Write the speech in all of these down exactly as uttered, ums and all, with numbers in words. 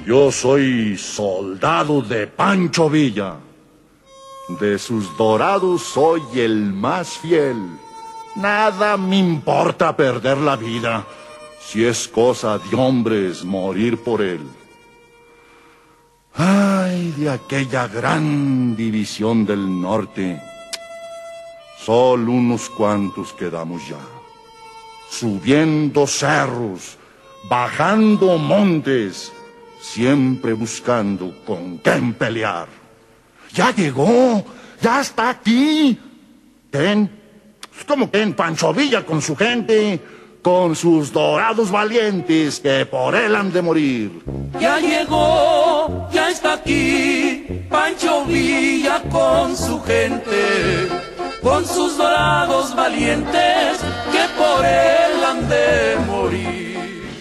Yo soy soldado de Pancho Villa. De sus dorados soy el más fiel. Nada me importa perder la vida, si es cosa de hombres morir por él. Ay, de aquella gran división del norte, solo unos cuantos quedamos ya. Subiendo cerros, bajando montes, siempre buscando con quién pelear. Ya llegó, ya está aquí. Ten, como que en Pancho Villa con su gente, con sus dorados valientes que por él han de morir. Ya llegó, ya está aquí, Pancho Villa con su gente, con sus dorados valientes que por él han de morir.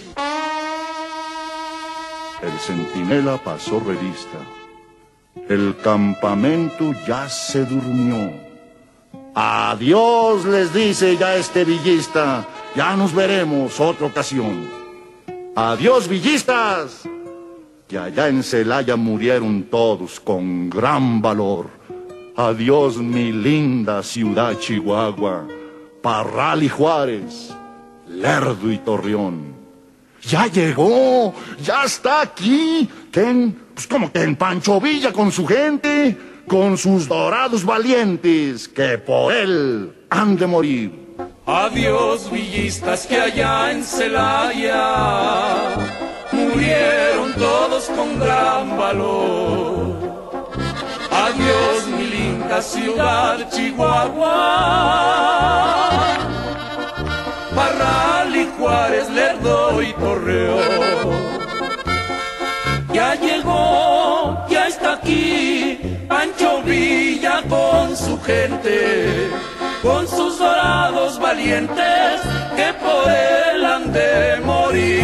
El centinela pasó revista. El campamento ya se durmió. Adiós, les dice ya este villista. Ya nos veremos otra ocasión. Adiós, villistas. Que allá en Celaya murieron todos con gran valor. Adiós, mi linda ciudad Chihuahua, Parral y Juárez, Lerdo y Torreón. Ya llegó, ya está aquí. ¿Quién? Pues como que en Pancho Villa con su gente, con sus dorados valientes, que por él han de morir. Adiós, villistas, que allá en Celaya murieron todos con gran valor. Adiós, mi linda ciudad Chihuahua, Parral y Juárez, Lerdo y Torreón. Ya llegó, ya está aquí, Pancho Villa con su gente, con sus dorados valientes que por él han de morir.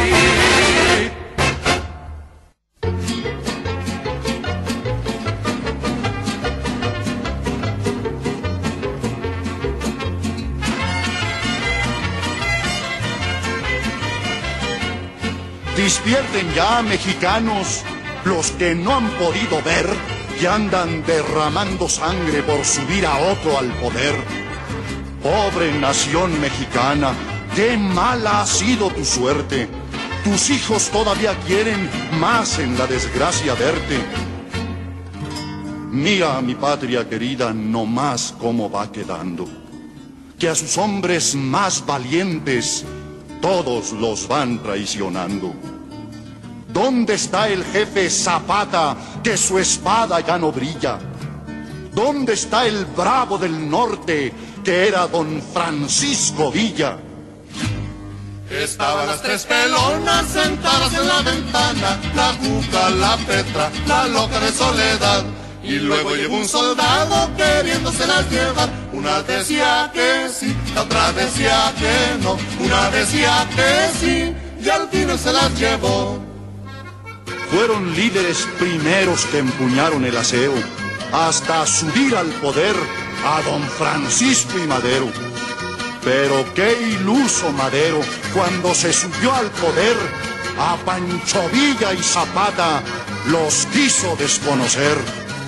Despierten ya, mexicanos, los que no han podido ver, que andan derramando sangre por subir a otro al poder. Pobre nación mexicana, qué mala ha sido tu suerte. Tus hijos todavía quieren más en la desgracia verte. Mira, mi patria querida, no más cómo va quedando. Que a sus hombres más valientes todos los van traicionando. ¿Dónde está el jefe Zapata, que su espada ya no brilla? ¿Dónde está el bravo del norte, que era don Francisco Villa? Estaban las tres pelonas sentadas en la ventana, la Cuca, la Petra, la loca de Soledad. Y luego llegó un soldado queriéndoselas llevar. Una decía que sí, la otra decía que no. Una decía que sí, y al final se las llevó. Fueron líderes primeros que empuñaron el acero, hasta subir al poder a don Francisco y Madero. Pero qué iluso Madero, cuando se subió al poder, a Pancho Villa y Zapata los quiso desconocer.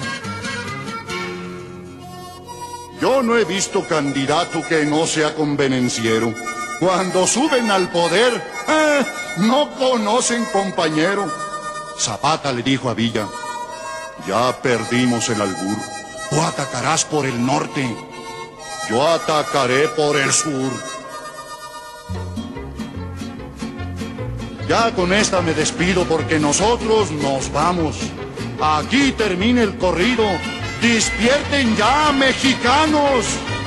Yo no he visto candidato que no sea convenenciero. Cuando suben al poder, eh, no conocen compañero. Zapata le dijo a Villa: ya perdimos el albur. Tú atacarás por el norte, yo atacaré por el sur. Ya con esta me despido porque nosotros nos vamos. Aquí termina el corrido. ¡Despierten ya, mexicanos!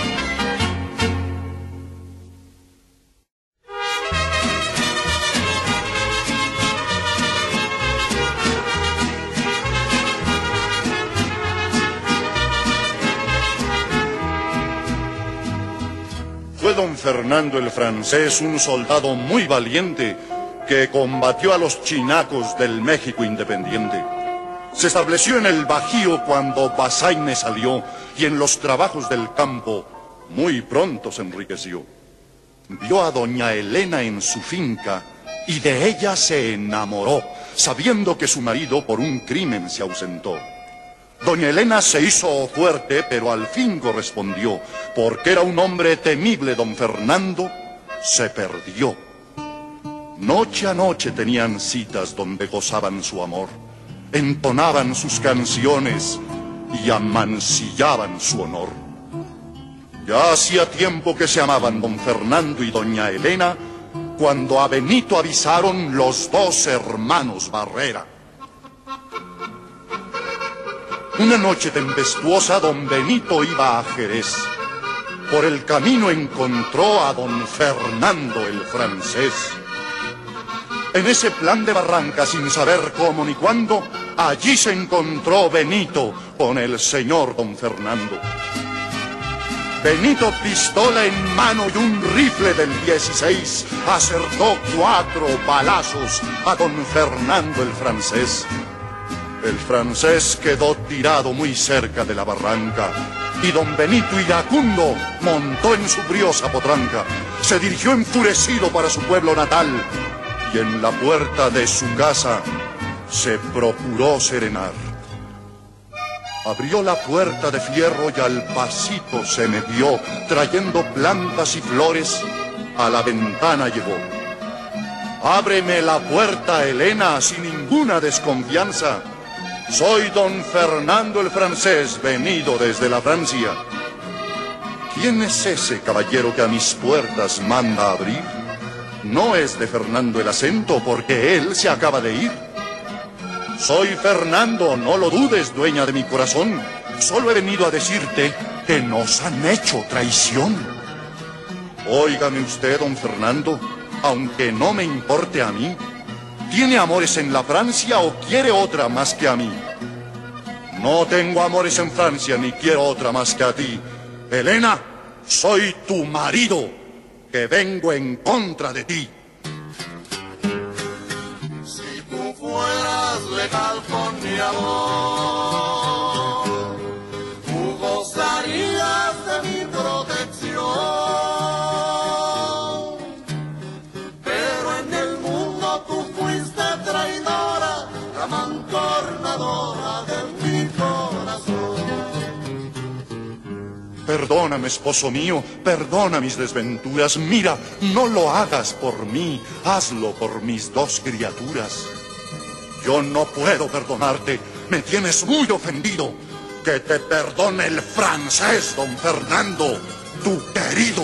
Fue don Fernando el francés, un soldado muy valiente que combatió a los chinacos del México independiente. Se estableció en el Bajío cuando Bazaine salió y en los trabajos del campo muy pronto se enriqueció. Vio a doña Elena en su finca y de ella se enamoró, sabiendo que su marido por un crimen se ausentó. Doña Elena se hizo fuerte, pero al fin correspondió, porque era un hombre temible, don Fernando se perdió. Noche a noche tenían citas donde gozaban su amor, entonaban sus canciones y amancillaban su honor. Ya hacía tiempo que se amaban don Fernando y doña Elena, cuando a Benito avisaron los dos hermanos Barrera. Una noche tempestuosa don Benito iba a Jerez. Por el camino encontró a don Fernando el francés. En ese plan de barranca, sin saber cómo ni cuándo, allí se encontró Benito con el señor don Fernando. Benito, pistola en mano y un rifle del dieciséis, acertó cuatro balazos a don Fernando el francés. El francés quedó tirado muy cerca de la barranca y don Benito iracundo montó en su briosa potranca. Se dirigió enfurecido para su pueblo natal y en la puerta de su casa se procuró serenar. Abrió la puerta de fierro y al pasito se metió, trayendo plantas y flores, a la ventana llegó. Ábreme la puerta, Elena, sin ninguna desconfianza. Soy don Fernando el francés, venido desde la Francia. ¿Quién es ese caballero que a mis puertas manda abrir? No es de Fernando el acento, porque él se acaba de ir. Soy Fernando, no lo dudes, dueña de mi corazón. Solo he venido a decirte que nos han hecho traición. Óigame usted, don Fernando, aunque no me importe a mí, ¿tiene amores en la Francia o quiere otra más que a mí? No tengo amores en Francia ni quiero otra más que a ti. Elena, soy tu marido, que vengo en contra de ti. Si tú fueras legal con mi amor, tú gozarías de mi protección. Pero en el mundo tú fuiste traidora, la mancornadora de mi corazón. Perdóname, esposo mío, perdona mis desventuras. Mira, no lo hagas por mí, hazlo por mis dos criaturas. Yo no puedo perdonarte, me tienes muy ofendido. Que te perdone el francés, don Fernando, tu querido.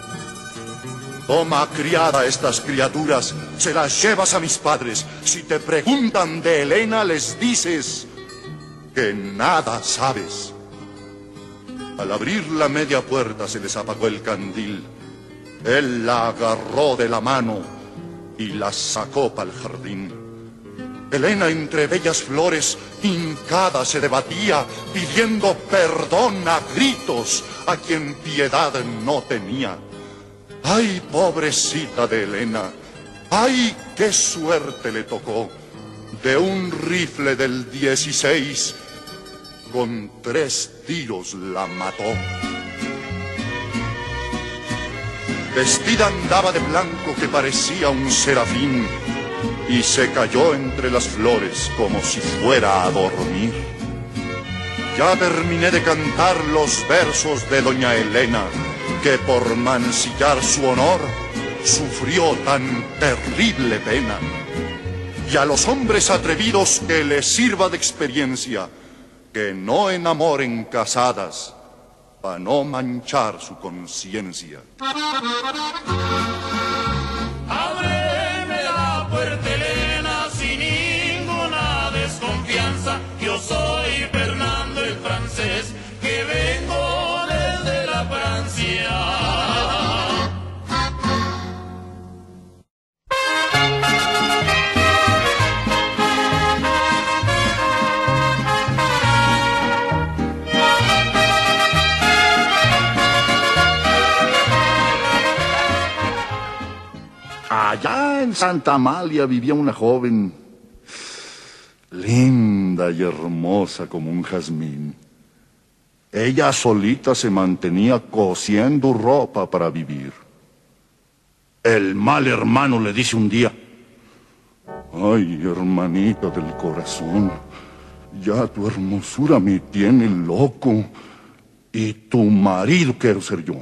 Toma, criada, estas criaturas, se las llevas a mis padres. Si te preguntan de Elena, les dices que nada sabes. Al abrir la media puerta se les apagó el candil. Él la agarró de la mano y la sacó para el jardín. Elena, entre bellas flores, hincada se debatía, pidiendo perdón a gritos a quien piedad no tenía. ¡Ay, pobrecita de Elena! ¡Ay, qué suerte le tocó! De un rifle del dieciséis, con tres tiros la mató. Vestida andaba de blanco que parecía un serafín y se cayó entre las flores como si fuera a dormir. Ya terminé de cantar los versos de doña Elena, que por mancillar su honor sufrió tan terrible pena. Y a los hombres atrevidos que les sirva de experiencia, que no enamoren casadas, para no manchar su conciencia. Ábreme la puerta, Elena, sin ninguna desconfianza. Yo soy Fernando el francés, que vengo desde la Francia. Allá en Santa Amalia vivía una joven, linda y hermosa como un jazmín. Ella solita se mantenía cosiendo ropa para vivir. El mal hermano le dice un día: Ay, hermanita del corazón, ya tu hermosura me tiene loco y tu marido quiero ser yo.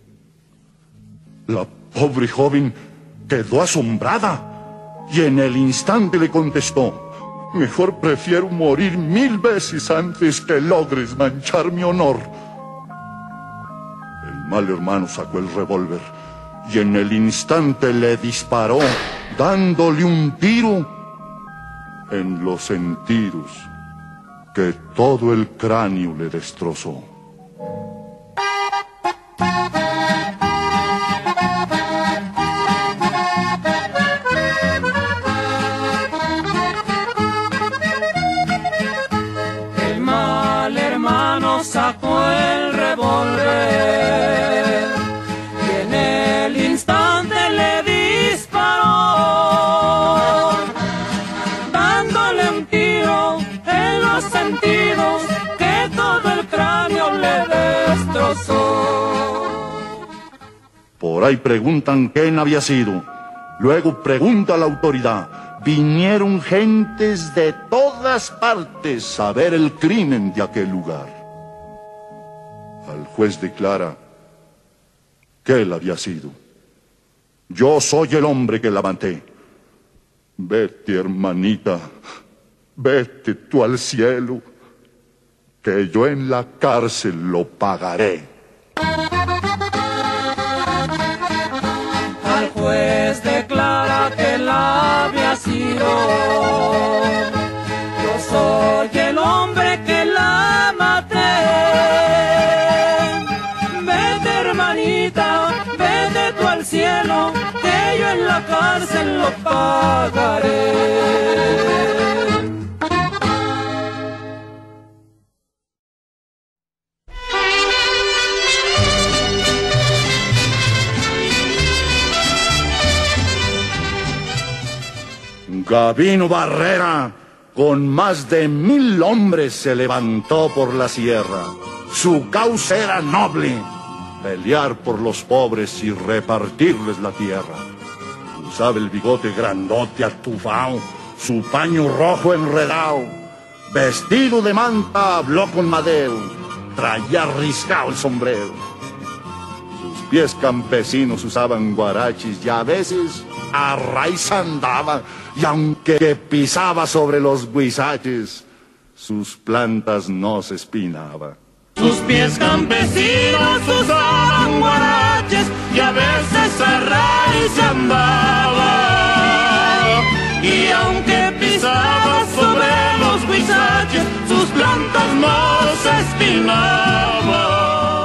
La pobre joven quedó asombrada y en el instante le contestó: mejor prefiero morir mil veces antes que logres manchar mi honor. El mal hermano sacó el revólver y en el instante le disparó, dándole un tiro en los sentidos que todo el cráneo le destrozó. El mal hermano sacó el revólver y en el instante le disparó, dándole un tiro en los sentidos que todo el cráneo le destrozó. Por ahí preguntan quién había sido. Luego pregunta la autoridad. Vinieron gentes de todas partes a ver el crimen de aquel lugar. Al juez declara que él había sido. Yo soy el hombre que la maté. Vete, hermanita, vete tú al cielo, que yo en la cárcel lo pagaré. Al juez declara que la había sido. Yo soy el hombre que la maté. Vete, hermanita, vete tú al cielo, que yo en la cárcel lo pagaré. Gabino Barrera, con más de mil hombres, se levantó por la sierra. Su causa era noble: pelear por los pobres y repartirles la tierra. Usaba el bigote grandote atufao, su paño rojo enredado. Vestido de manta, habló con madero, traía riscado el sombrero. Sus pies campesinos usaban guarachis y a veces a raíz andaba, y aunque pisaba sobre los guisaches, sus plantas no se espinaba. Sus pies campesinos usaban guaraches y a veces a raíz andaba, y aunque pisaba sobre los guisaches, sus plantas no se espinaban.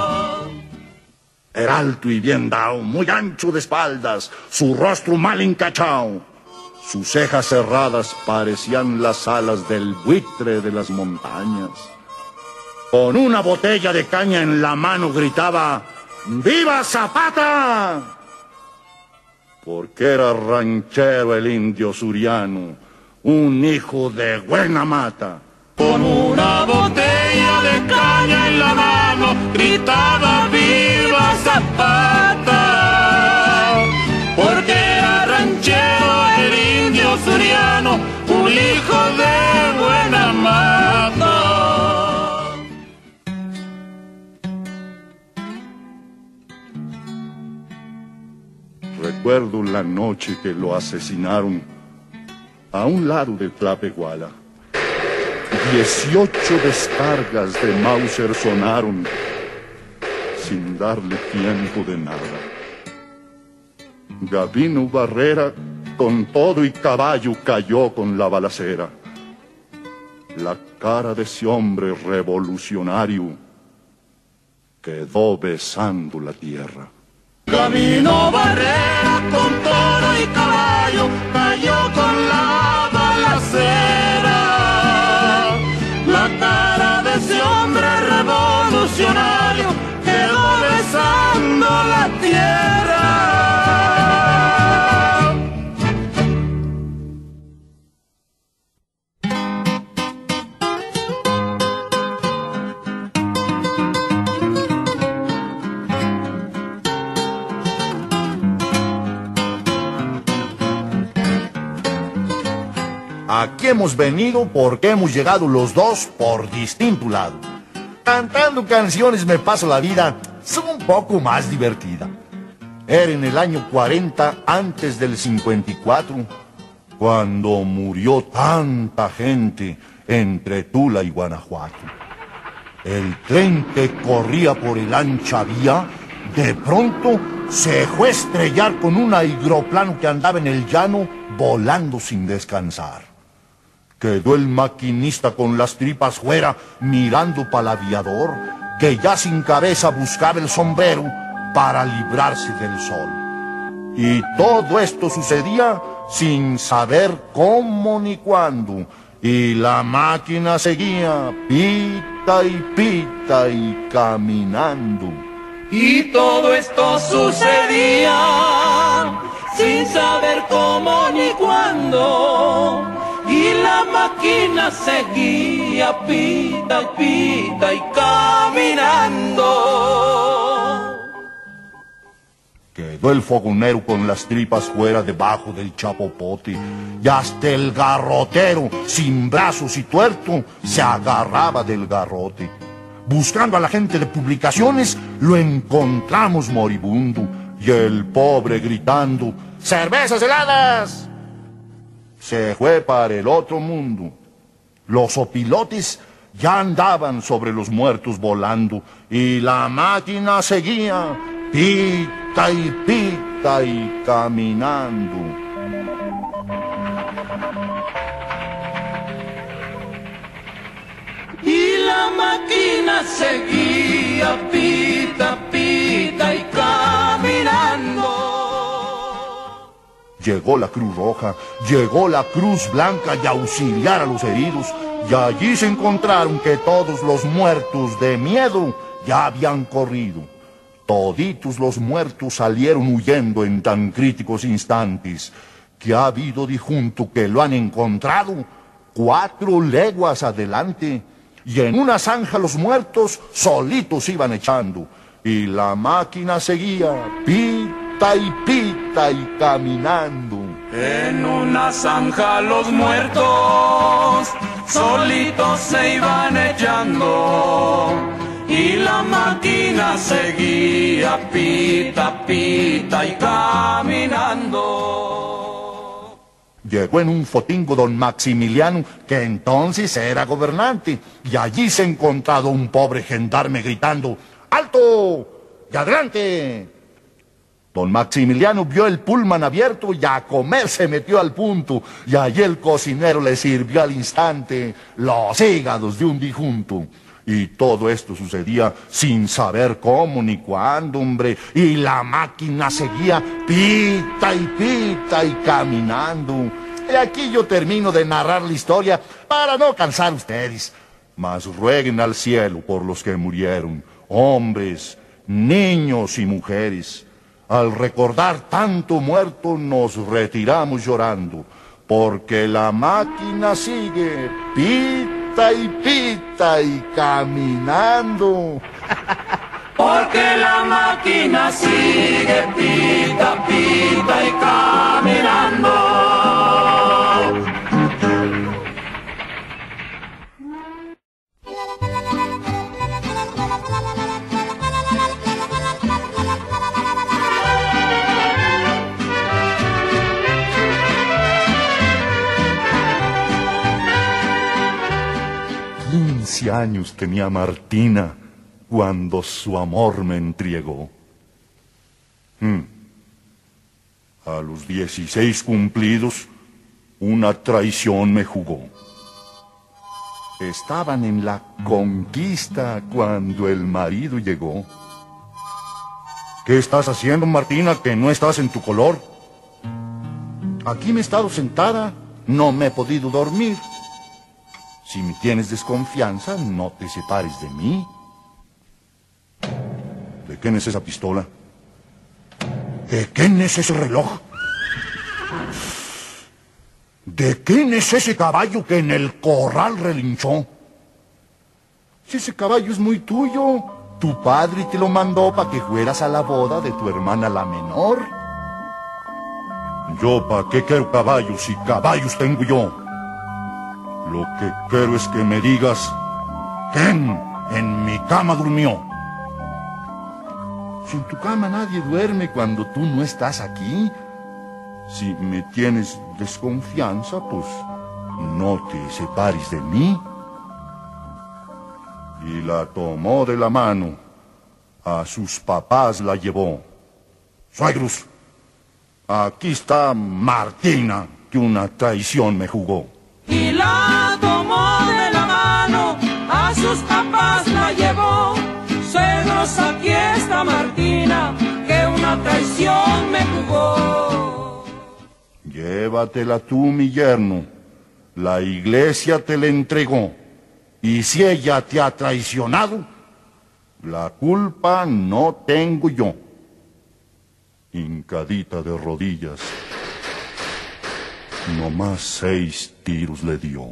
Era alto y bien dado, muy ancho de espaldas, su rostro mal encachao. Sus cejas cerradas parecían las alas del buitre de las montañas. Con una botella de caña en la mano gritaba: ¡Viva Zapata! Porque era ranchero el indio suriano, un hijo de buena mata. Con una botella de caña en la mano gritaba: ¡Viva Zapata! Porque era ranchero el indio suriano, un hijo de buena mata. Recuerdo la noche que lo asesinaron a un lado de Tlapehuala. Dieciocho descargas de Mauser sonaron sin darle tiempo de nada. Gabino Barrera, con todo y caballo, cayó con la balacera. La cara de ese hombre revolucionario quedó besando la tierra. Gabino Barrera, con toro y caballo, cayó con la balacera. La cara de ese hombre revolucionario quedó besando la tierra. Aquí hemos venido porque hemos llegado los dos por distinto lado. Cantando canciones me paso la vida, es un poco más divertida. Era en el año cuarenta antes del cincuenta y cuatro, cuando murió tanta gente entre Tula y Guanajuato. El tren que corría por el ancha vía, de pronto se fue a estrellar con un aeroplano que andaba en el llano, volando sin descansar. Quedó el maquinista con las tripas fuera, mirando para el aviador, que ya sin cabeza buscaba el sombrero para librarse del sol. Y todo esto sucedía sin saber cómo ni cuándo, y la máquina seguía pita y pita y caminando. Y todo esto sucedía sin saber cómo ni cuándo, y la máquina seguía pita y pita y caminando. Quedó el fogonero con las tripas fuera debajo del chapopote, y hasta el garrotero, sin brazos y tuerto, se agarraba del garrote. Buscando a la gente de publicaciones, lo encontramos moribundo, y el pobre gritando, ¡cervezas heladas! Se fue para el otro mundo. Los opilotes ya andaban sobre los muertos volando, y la máquina seguía pita y pita y caminando. Y la máquina seguía pita, pita y caminando. Llegó la Cruz Roja, llegó la Cruz Blanca y a auxiliar a los heridos, y allí se encontraron que todos los muertos de miedo ya habían corrido. Toditos los muertos salieron huyendo en tan críticos instantes, que ha habido difunto que lo han encontrado cuatro leguas adelante, y en una zanja los muertos solitos iban echando, y la máquina seguía pita y pita y caminando. En una zanja los muertos solitos se iban echando, y la máquina seguía pita, pita y caminando. Llegó en un fotingo don Maximiliano, que entonces era gobernante, y allí se encontró un pobre gendarme gritando, ¡alto! ¡Y adelante! Don Maximiliano vio el pullman abierto y a comer se metió al punto, y allí el cocinero le sirvió al instante los hígados de un difunto. Y todo esto sucedía sin saber cómo ni cuándo, hombre, y la máquina seguía pita y pita y caminando. Y aquí yo termino de narrar la historia para no cansar a ustedes. Mas rueguen al cielo por los que murieron, hombres, niños y mujeres. Al recordar tanto muerto nos retiramos llorando, porque la máquina sigue pita y pita y caminando. Porque la máquina sigue pita, pita y caminando. Quince años tenía Martina cuando su amor me entregó. Hmm. A los dieciséis cumplidos, una traición me jugó. Estaban en la conquista cuando el marido llegó. ¿Qué estás haciendo, Martina, que no estás en tu color? Aquí me he estado sentada, no me he podido dormir. Si me tienes desconfianza, no te separes de mí. ¿De quién es esa pistola? ¿De quién es ese reloj? ¿De quién es ese caballo que en el corral relinchó? Si ese caballo es muy tuyo, tu padre te lo mandó para que fueras a la boda de tu hermana la menor. Yo, ¿para qué quiero caballos si caballos tengo yo? Lo que quiero es que me digas quién en mi cama durmió. Si en tu cama nadie duerme cuando tú no estás aquí, si me tienes desconfianza, pues no te separes de mí. Y la tomó de la mano, a sus papás la llevó. Suegros, aquí está Martina, que una traición me jugó. Y la tomó de la mano, a sus papás la llevó. Suegros, aquí está Martina, que una traición me jugó. Llévatela tú, mi yerno, la iglesia te la entregó. Y si ella te ha traicionado, la culpa no tengo yo. Hincadita de rodillas, nomás seis tiros le dio.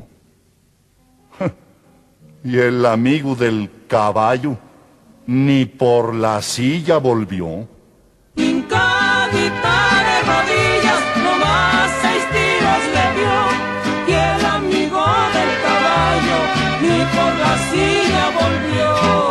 Y el amigo del caballo ni por la silla volvió. Hincadita de rodillas, nomás seis tiros le dio. Y el amigo del caballo ni por la silla volvió.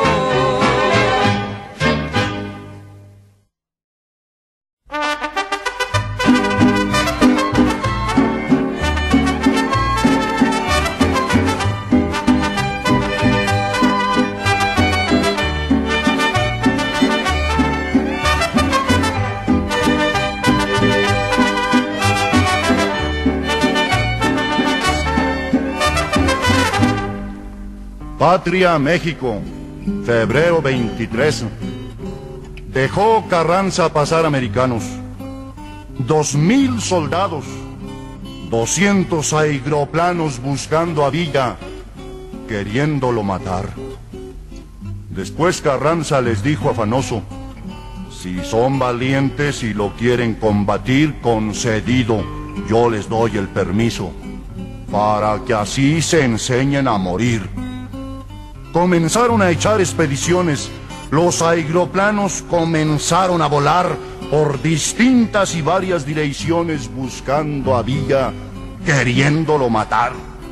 Patria, México, febrero veintitrés. Dejó Carranza pasar americanos. Dos mil soldados, doscientos aeroplanos buscando a Villa, queriéndolo matar. Después Carranza les dijo afanoso: si son valientes y lo quieren combatir, concedido, yo les doy el permiso, para que así se enseñen a morir. Comenzaron a echar expediciones. Los aeroplanos comenzaron a volar por distintas y varias direcciones buscando a Villa, queriéndolo matar.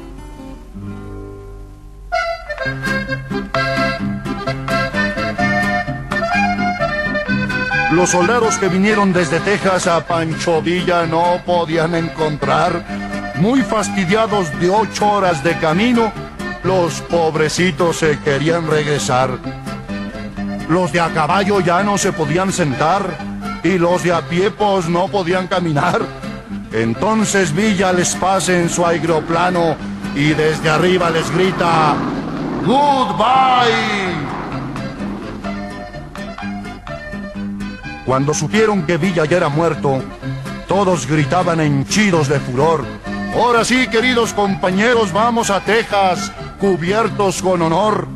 Los soldados que vinieron desde Texas a Pancho Villa no podían encontrar. Muy fastidiados de ocho horas de camino, los pobrecitos se querían regresar. Los de a caballo ya no se podían sentar y los de a pie pues no podían caminar. Entonces Villa les pasa en su aeroplano y desde arriba les grita: ¡Goodbye! Cuando supieron que Villa ya era muerto, todos gritaban henchidos de furor: ahora sí, queridos compañeros, vamos a Texas, cubiertos con honor.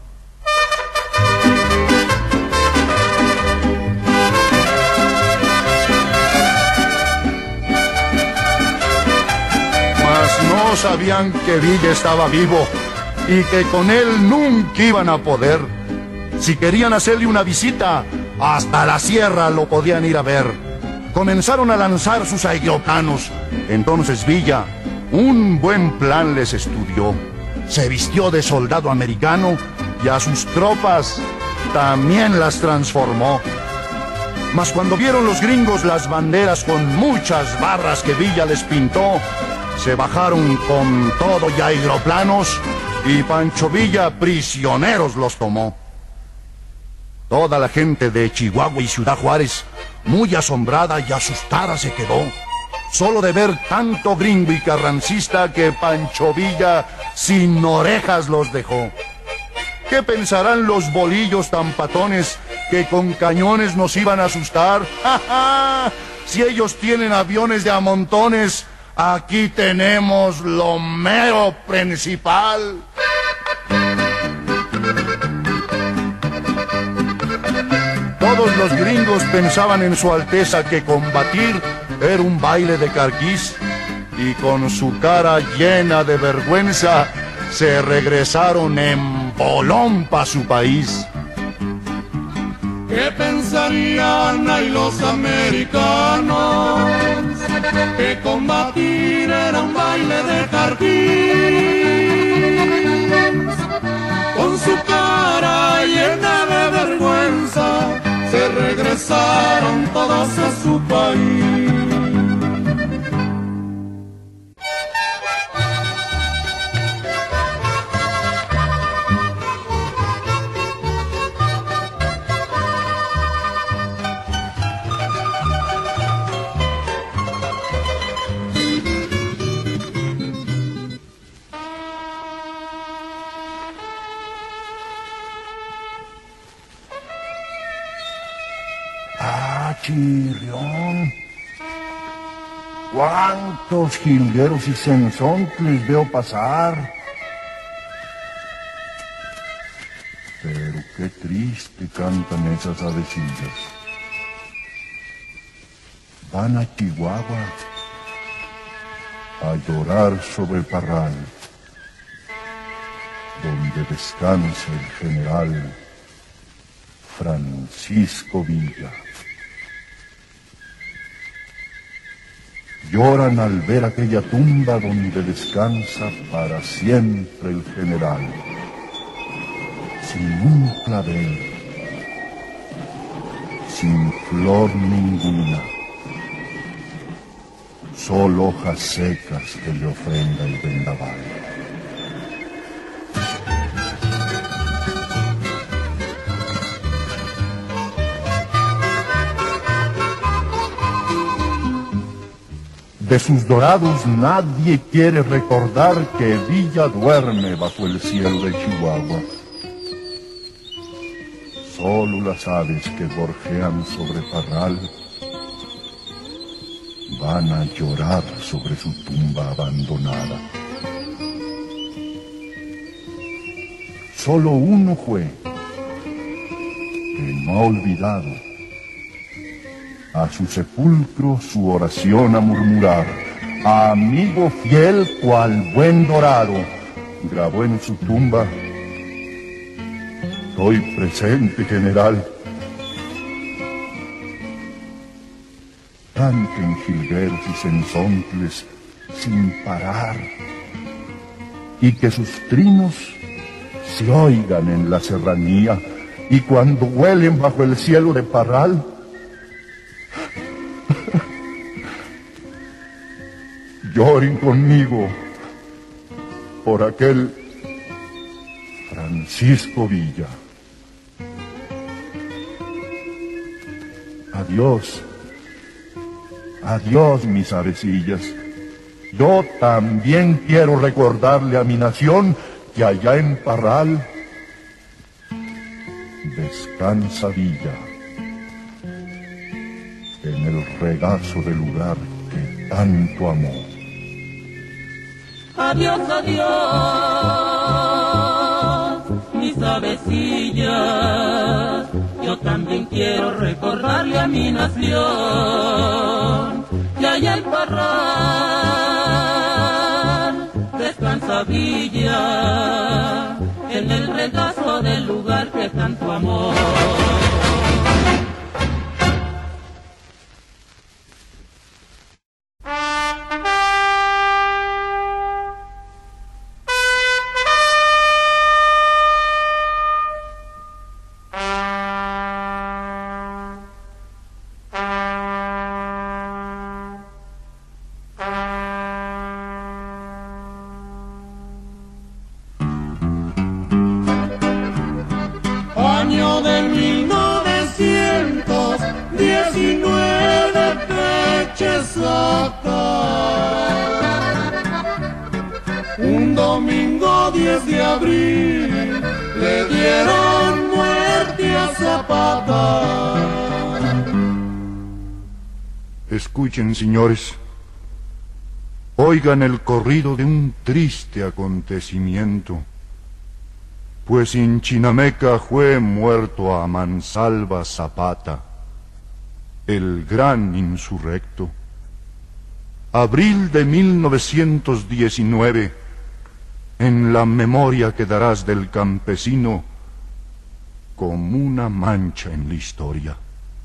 Mas no sabían que Villa estaba vivo y que con él nunca iban a poder. Si querían hacerle una visita, hasta la sierra lo podían ir a ver. Comenzaron a lanzar sus aeroplanos. Entonces Villa un buen plan les estudió. Se vistió de soldado americano y a sus tropas también las transformó. Mas cuando vieron los gringos las banderas con muchas barras que Villa les pintó, se bajaron con todo y aeroplanos y Pancho Villa prisioneros los tomó. Toda la gente de Chihuahua y Ciudad Juárez, muy asombrada y asustada se quedó, solo de ver tanto gringo y carrancista que Pancho Villa sin orejas los dejó. ¿Qué pensarán los bolillos tan patones que con cañones nos iban a asustar? ¡Ja, ja! Si ellos tienen aviones de a montones, aquí tenemos lo mero principal. Todos los gringos pensaban en su Alteza que combatir era un baile de carquís, y con su cara llena de vergüenza se regresaron en bolón pa' su país. ¿Qué pensarían ahí los americanos? Que combatir era un baile de carquís. paz a su país. Chirrión, cuántos jilgueros y sensontles veo pasar. Pero qué triste cantan esas avecillas. Van a Chihuahua a llorar sobre el parral, donde descansa el general Francisco Villa. Lloran al ver aquella tumba donde descansa para siempre el general, sin un clavel, sin flor ninguna, solo hojas secas que le ofrenda el vendaval. De sus dorados nadie quiere recordar que Villa duerme bajo el cielo de Chihuahua. Solo las aves que gorjean sobre parral van a llorar sobre su tumba abandonada. Solo uno fue, que no ha olvidado, a su sepulcro su oración a murmurar. Amigo fiel cual buen dorado, grabó en su tumba: estoy presente, general. Canten jilgueros y sensontles sin parar, y que sus trinos se oigan en la serranía, y cuando huelen bajo el cielo de parral, lloren conmigo por aquel Francisco Villa. Adiós, adiós mis avecillas. Yo también quiero recordarle a mi nación que allá en Parral descansa Villa, en el regazo del lugar que tanto amó. Adiós, adiós, mis avecillas. Yo también quiero recordarle a mi nación que allá en Parral descansa Villa, en el regazo del lugar que tanto amó. Año de mil novecientos diecinueve, Pechesaca. Un domingo diez de abril le dieron muerte a Zapata. Escuchen, señores, oigan el corrido de un triste acontecimiento. Pues en Chinameca fue muerto a mansalva Zapata, el gran insurrecto. Abril de mil novecientos diecinueve, en la memoria quedarás del campesino como una mancha en la historia.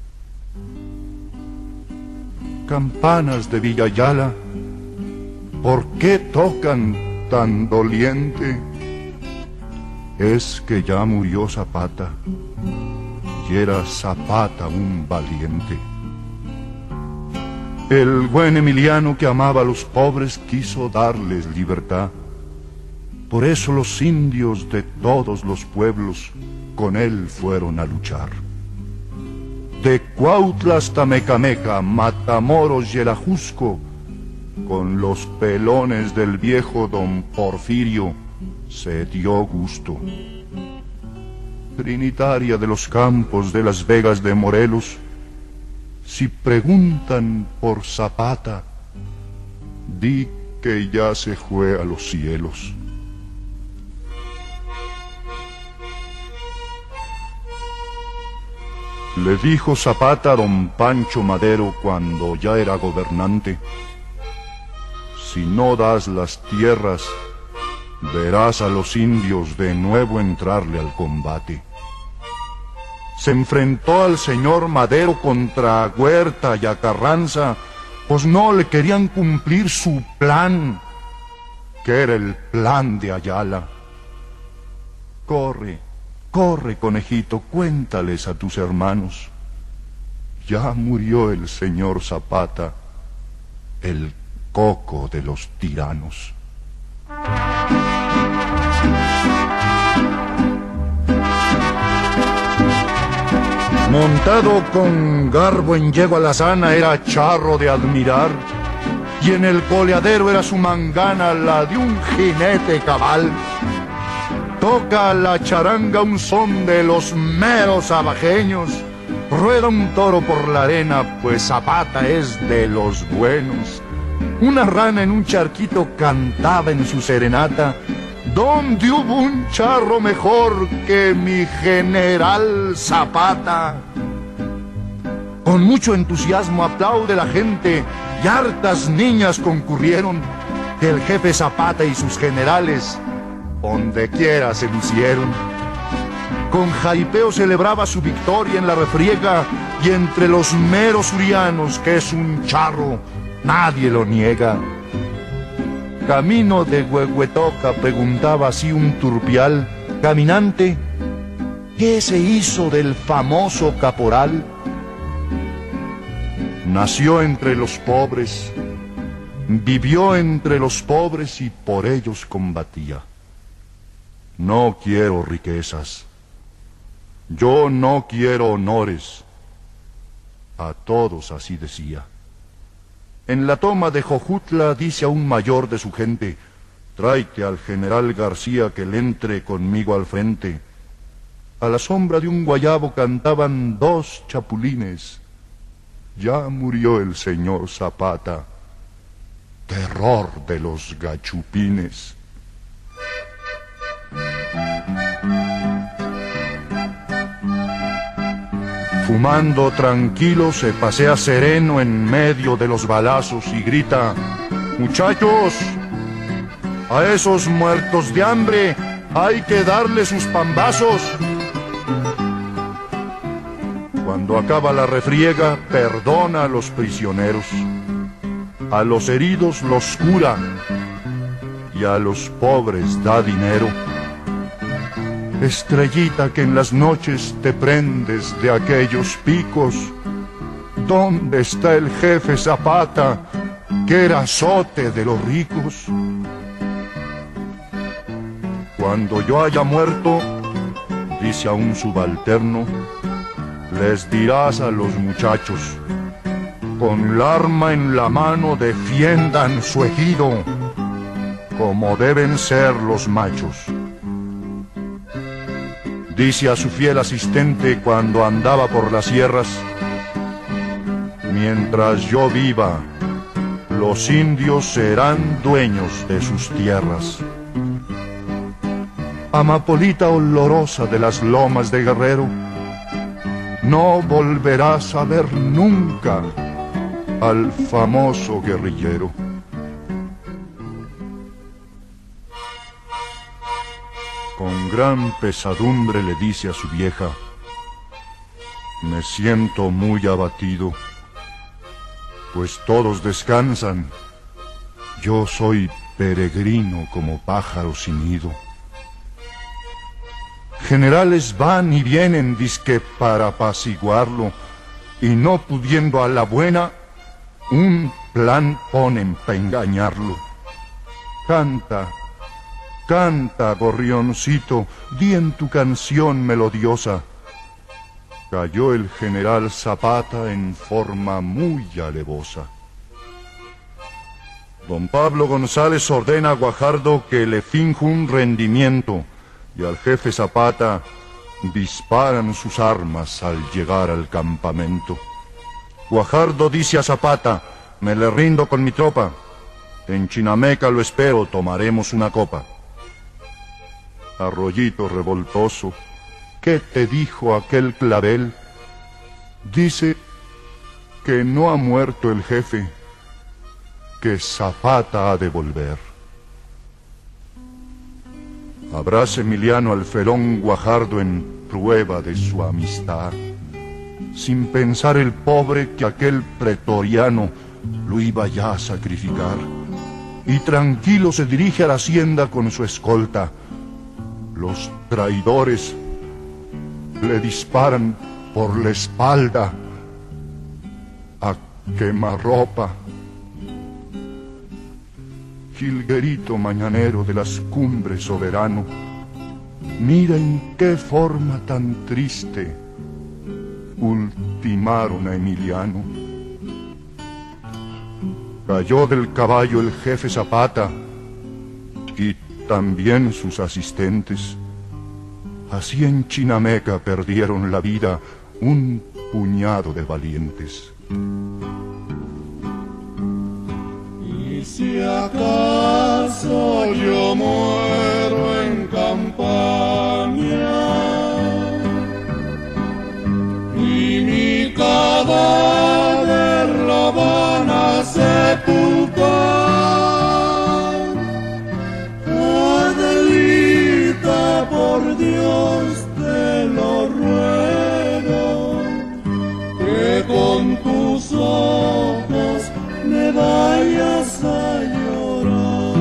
Campanas de Villayala, ¿por qué tocan tan doliente? Es que ya murió Zapata, y era Zapata un valiente. El buen Emiliano, que amaba a los pobres, quiso darles libertad. Por eso los indios de todos los pueblos con él fueron a luchar. De Cuautla hasta Mecameca, Matamoros y el Ajusco, con los pelones del viejo don Porfirio se dio gusto. Trinitaria de los campos de las Vegas de Morelos, si preguntan por Zapata, di que ya se fue a los cielos. Le dijo Zapata a don Pancho Madero cuando ya era gobernante: si no das las tierras, verás a los indios de nuevo entrarle al combate. Se enfrentó al señor Madero contra Huerta y a Carranza, pues no le querían cumplir su plan, que era el plan de Ayala. Corre, corre, conejito, cuéntales a tus hermanos. Ya murió el señor Zapata, el coco de los tiranos. Montado con garbo en yegua alazana, era charro de admirar, y en el coleadero era su mangana la de un jinete cabal. Toca la charanga un son de los meros abajeños, rueda un toro por la arena, pues Zapata es de los buenos. Una rana en un charquito cantaba en su serenata: ¿dónde hubo un charro mejor que mi general Zapata? Con mucho entusiasmo aplaude la gente y hartas niñas concurrieron. El jefe Zapata y sus generales donde quiera se lucieron. Con jaripeo celebraba su victoria en la refriega, y entre los meros urianos, que es un charro, nadie lo niega. Camino de Huehuetoca, preguntaba así un turpial: caminante, ¿qué se hizo del famoso caporal? Nació entre los pobres, vivió entre los pobres y por ellos combatía. No quiero riquezas, yo no quiero honores. A todos así decía. En la toma de Jojutla dice a un mayor de su gente: tráete al general García que le entre conmigo al frente. A la sombra de un guayabo cantaban dos chapulines. Ya murió el señor Zapata, terror de los gachupines. Fumando tranquilo se pasea sereno en medio de los balazos y grita: muchachos, a esos muertos de hambre hay que darle sus pambazos. Cuando acaba la refriega, perdona a los prisioneros, a los heridos los cura y a los pobres da dinero. Estrellita que en las noches te prendes de aquellos picos, ¿dónde está el jefe Zapata, que era azote de los ricos? Cuando yo haya muerto, dice a un subalterno, les dirás a los muchachos: con el arma en la mano defiendan su ejido, como deben ser los machos. Dice a su fiel asistente cuando andaba por las sierras: mientras yo viva, los indios serán dueños de sus tierras. Amapolita olorosa de las lomas de Guerrero, no volverás a ver nunca al famoso guerrillero. Con gran pesadumbre le dice a su vieja: me siento muy abatido, pues todos descansan, yo soy peregrino como pájaro sin nido. Generales van y vienen dizque para apaciguarlo, y no pudiendo a la buena, un plan ponen pa' engañarlo. Canta, canta, gorrioncito, di en tu canción melodiosa. Cayó el general Zapata en forma muy alevosa. Don Pablo González ordena a Guajardo que le finja un rendimiento y al jefe Zapata disparan sus armas al llegar al campamento. Guajardo dice a Zapata: me le rindo con mi tropa, en Chinameca lo espero, tomaremos una copa. Arroyito revoltoso, ¿qué te dijo aquel clavel? Dice que no ha muerto el jefe, que Zapata ha de volver. Abraza Emiliano al felón Guajardo en prueba de su amistad, sin pensar el pobre que aquel pretoriano lo iba ya a sacrificar, y tranquilo se dirige a la hacienda con su escolta. Los traidores le disparan por la espalda a quemarropa. Jilguerito mañanero de las cumbres soberano, mira en qué forma tan triste ultimaron a Emiliano. Cayó del caballo el jefe Zapata y también sus asistentes. Así en Chinameca perdieron la vida un puñado de valientes. Y si acaso yo muero en campaña y mi cadáver lo van a sepultar, Adelita, por Dios te lo ruego, que con tus ojos me vayas a llorar.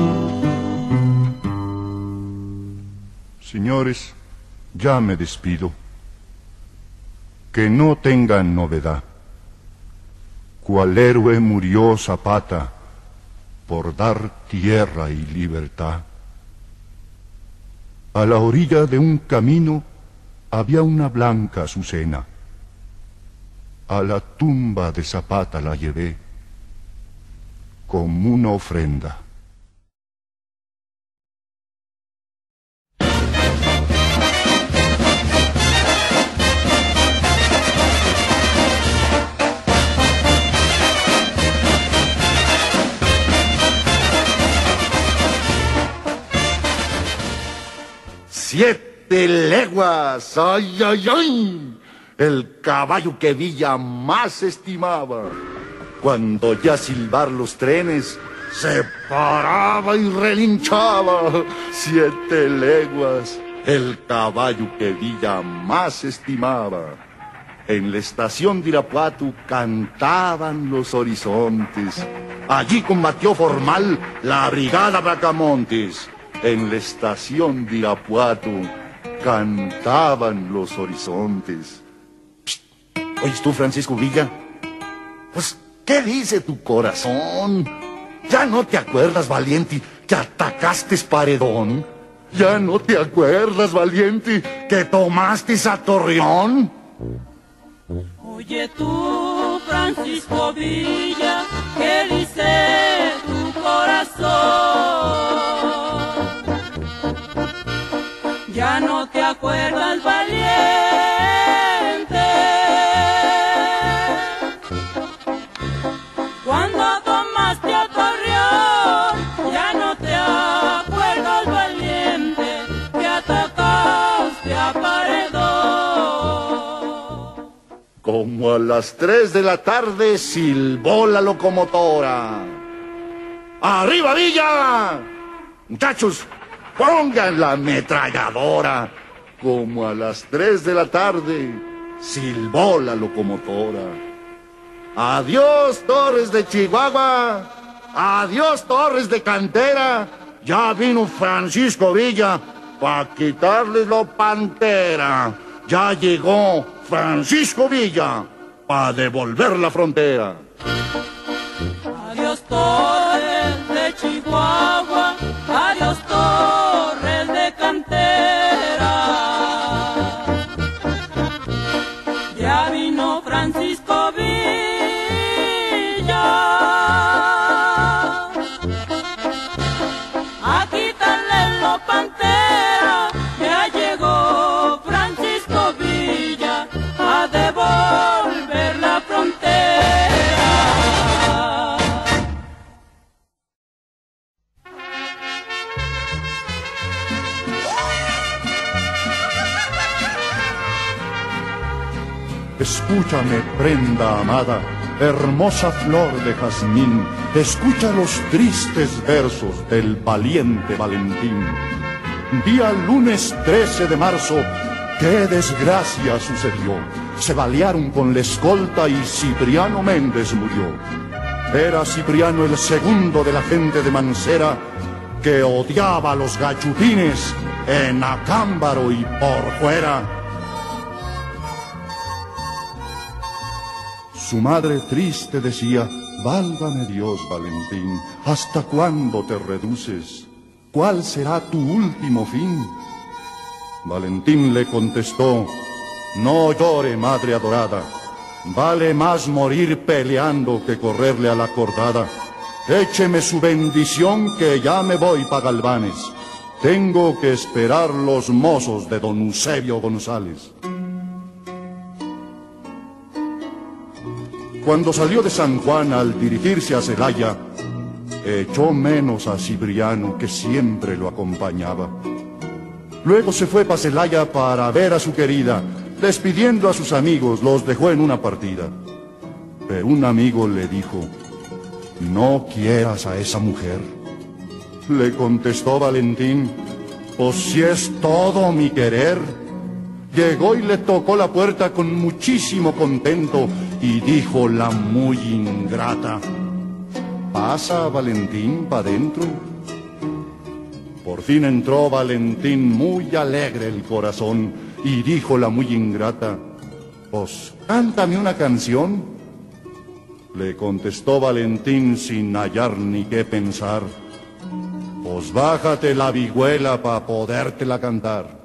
Señores, ya me despido. Que no tengan novedad. Cual héroe murió Zapata por dar tierra y libertad. A la orilla de un camino había una blanca azucena. A la tumba de Zapata la llevé como una ofrenda. Siete leguas, ay, ay, ay, el caballo que Villa más estimaba. Cuando ya silbar los trenes, se paraba y relinchaba. Siete leguas, el caballo que Villa más estimaba. En la estación de Irapuato cantaban los horizontes. Allí combatió formal la brigada Bracamontes. En la estación de Irapuato cantaban los horizontes. Psst. ¿Oyes tú, Francisco Villa? Pues, ¿qué dice tu corazón? ¿Ya no te acuerdas, valiente, que atacaste Paredón? ¿Ya no te acuerdas, valiente, que tomaste a Torreón? Oye tú, Francisco Villa, ¿qué dice tu corazón? Ya no te acuerdas, valiente, cuando tomaste a Torreón. Ya no te acuerdas, valiente, que atacaste a Paredón. Como a las tres de la tarde silbó la locomotora. ¡Arriba, Villa! Muchachos, pongan la ametralladora. Como a las tres de la tarde silbó la locomotora. Adiós, Torres de Chihuahua. Adiós, Torres de Cantera. Ya vino Francisco Villa pa' quitarles lo pantera. Ya llegó Francisco Villa pa' devolver la frontera. Torres de Chihuahua, adiós Torres de cantera. Ya vino Francisco Villa a quitarle lo pantera. Ya llegó Francisco Villa a devolver la frontera. Escúchame, prenda amada, hermosa flor de jazmín, escucha los tristes versos del valiente Valentín. Día lunes trece de marzo, qué desgracia sucedió. Se balearon con la escolta y Cipriano Méndez murió. Era Cipriano el segundo de la gente de Mancera que odiaba a los gachupines en Acámbaro y por fuera. Su madre triste decía: válgame Dios, Valentín, ¿hasta cuándo te reduces? ¿Cuál será tu último fin? Valentín le contestó: no llore, madre adorada, vale más morir peleando que correrle a la cordada. Écheme su bendición que ya me voy pa' Galvanes. Tengo que esperar los mozos de don Eusebio González. Cuando salió de San Juan al dirigirse a Celaya, echó menos a Cipriano, que siempre lo acompañaba. Luego se fue para Celaya para ver a su querida. Despidiendo a sus amigos, los dejó en una partida. Pero un amigo le dijo: no quieras a esa mujer. Le contestó Valentín: pues si es todo mi querer. Llegó y le tocó la puerta con muchísimo contento y dijo la muy ingrata: ¿pasa, Valentín, pa' dentro? Por fin entró Valentín, muy alegre el corazón, y dijo la muy ingrata: pues cántame una canción. Le contestó Valentín sin hallar ni qué pensar: pues bájate la vihuela pa' podértela cantar.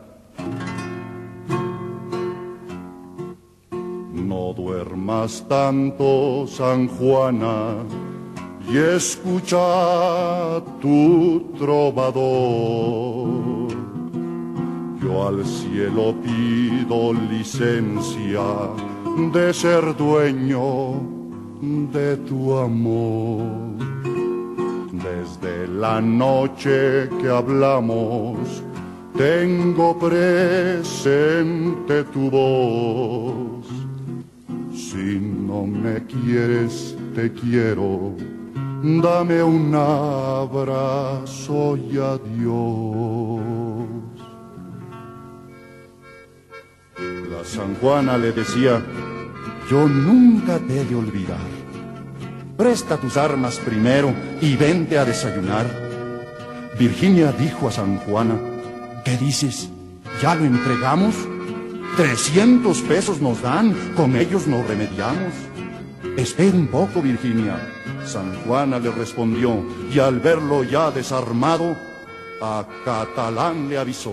No duermas tanto, San Juana, y escucha tu trovador. Yo al cielo pido licencia de ser dueño de tu amor. Desde la noche que hablamos, tengo presente tu voz. Si no me quieres, te quiero, dame un abrazo y adiós. La San Juana le decía: yo nunca te he de olvidar. Presta tus armas primero y vente a desayunar. Virginia dijo a San Juana: ¿qué dices? ¿Ya lo entregamos? Trescientos pesos nos dan, con ellos nos remediamos. Espera un poco, Virginia. San Juana le respondió, y al verlo ya desarmado, a Catalán le avisó: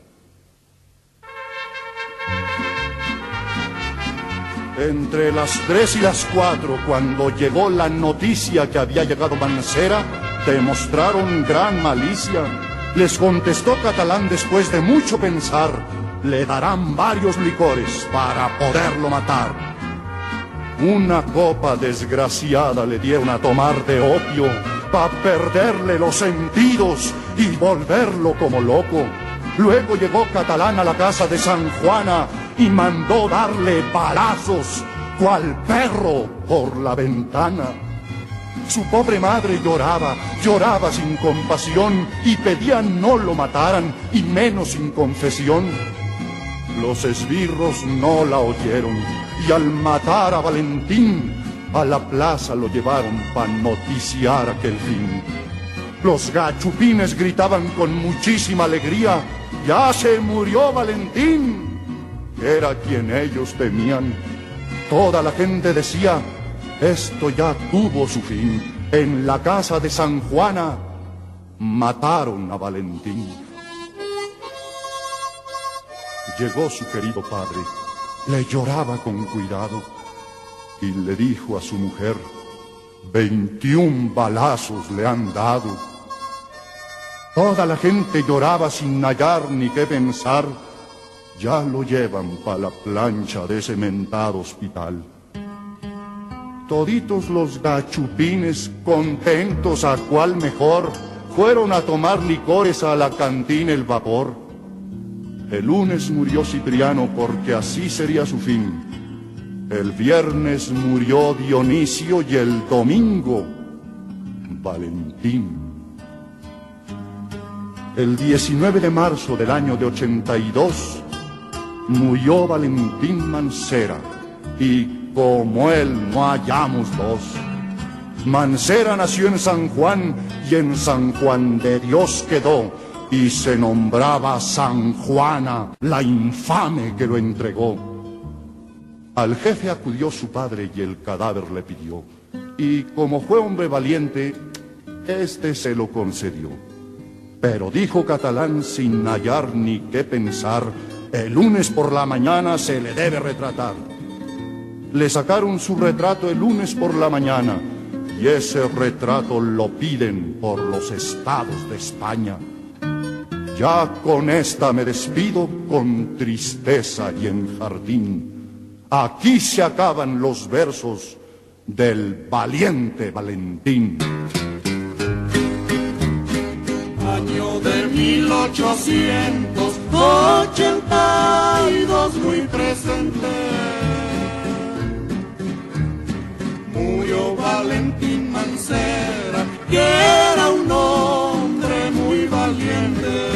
entre las tres y las cuatro, cuando llegó la noticia que había llegado Mancera, demostraron gran malicia. Les contestó Catalán después de mucho pensar: le darán varios licores para poderlo matar. Una copa desgraciada le dieron a tomar de opio, pa' perderle los sentidos y volverlo como loco. Luego llegó Catalán a la casa de San Juana y mandó darle balazos, cual perro, por la ventana. Su pobre madre lloraba, lloraba sin compasión y pedía no lo mataran, y menos sin confesión. Los esbirros no la oyeron, y al matar a Valentín, a la plaza lo llevaron pa' noticiar aquel fin. Los gachupines gritaban con muchísima alegría: ¡ya se murió Valentín! Era quien ellos temían. Toda la gente decía: esto ya tuvo su fin. en la casa de San Juana mataron a Valentín. Llegó su querido padre, le lloraba con cuidado y le dijo a su mujer: veintiún balazos le han dado. Toda la gente lloraba sin hallar ni qué pensar. Ya lo llevan pa' la plancha de ese mentado hospital. Toditos los gachupines, contentos a cual mejor, fueron a tomar licores a la cantina El Vapor. El lunes murió Cipriano porque así sería su fin. El viernes murió Dionisio y el domingo Valentín. El diecinueve de marzo del año de ochenta y dos murió Valentín Mancera, y como él no hallamos dos. Mancera nació en San Juan y en San Juan de Dios quedó, y se nombraba San Juana, la infame que lo entregó. Al jefe acudió su padre y el cadáver le pidió, y como fue hombre valiente, este se lo concedió. Pero dijo Catalán sin hallar ni qué pensar: el lunes por la mañana se le debe retratar. Le sacaron su retrato el lunes por la mañana, y ese retrato lo piden por los estados de España. Ya con esta me despido con tristeza y en jardín. Aquí se acaban los versos del valiente Valentín. Año de mil ochocientos ochenta y dos, muy presente. Murió Valentín Mancera, que era un hombre muy valiente.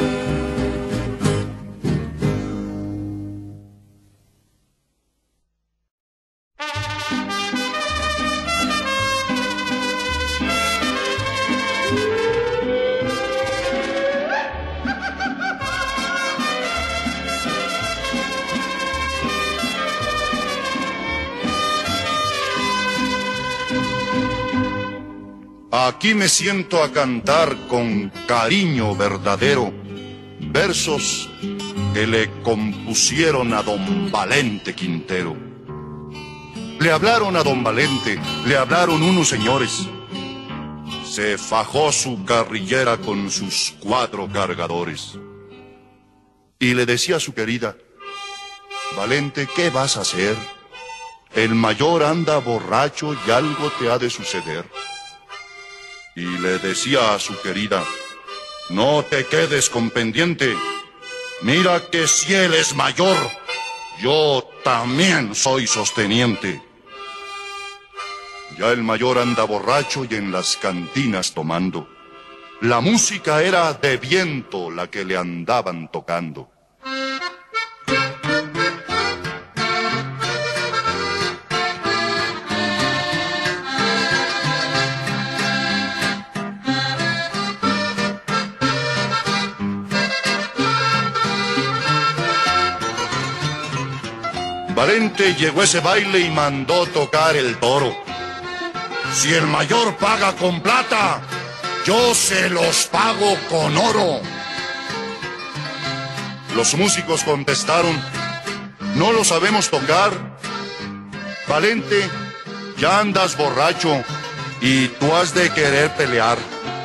Aquí me siento a cantar con cariño verdadero versos que le compusieron a don Valente Quintero. Le hablaron a don Valente, le hablaron unos señores. Se fajó su carrillera con sus cuatro cargadores. Y le decía a su querida: Valente, ¿qué vas a hacer? El mayor anda borracho y algo te ha de suceder. Y le decía a su querida: no te quedes con pendiente, mira que si él es mayor, yo también soy sosteniente. Ya el mayor anda borracho y en las cantinas tomando. La música era de viento la que le andaban tocando. Valente llegó a ese baile y mandó tocar el toro. Si el mayor paga con plata, yo se los pago con oro. Los músicos contestaron: no lo sabemos tocar. Valente, ya andas borracho y tú has de querer pelear.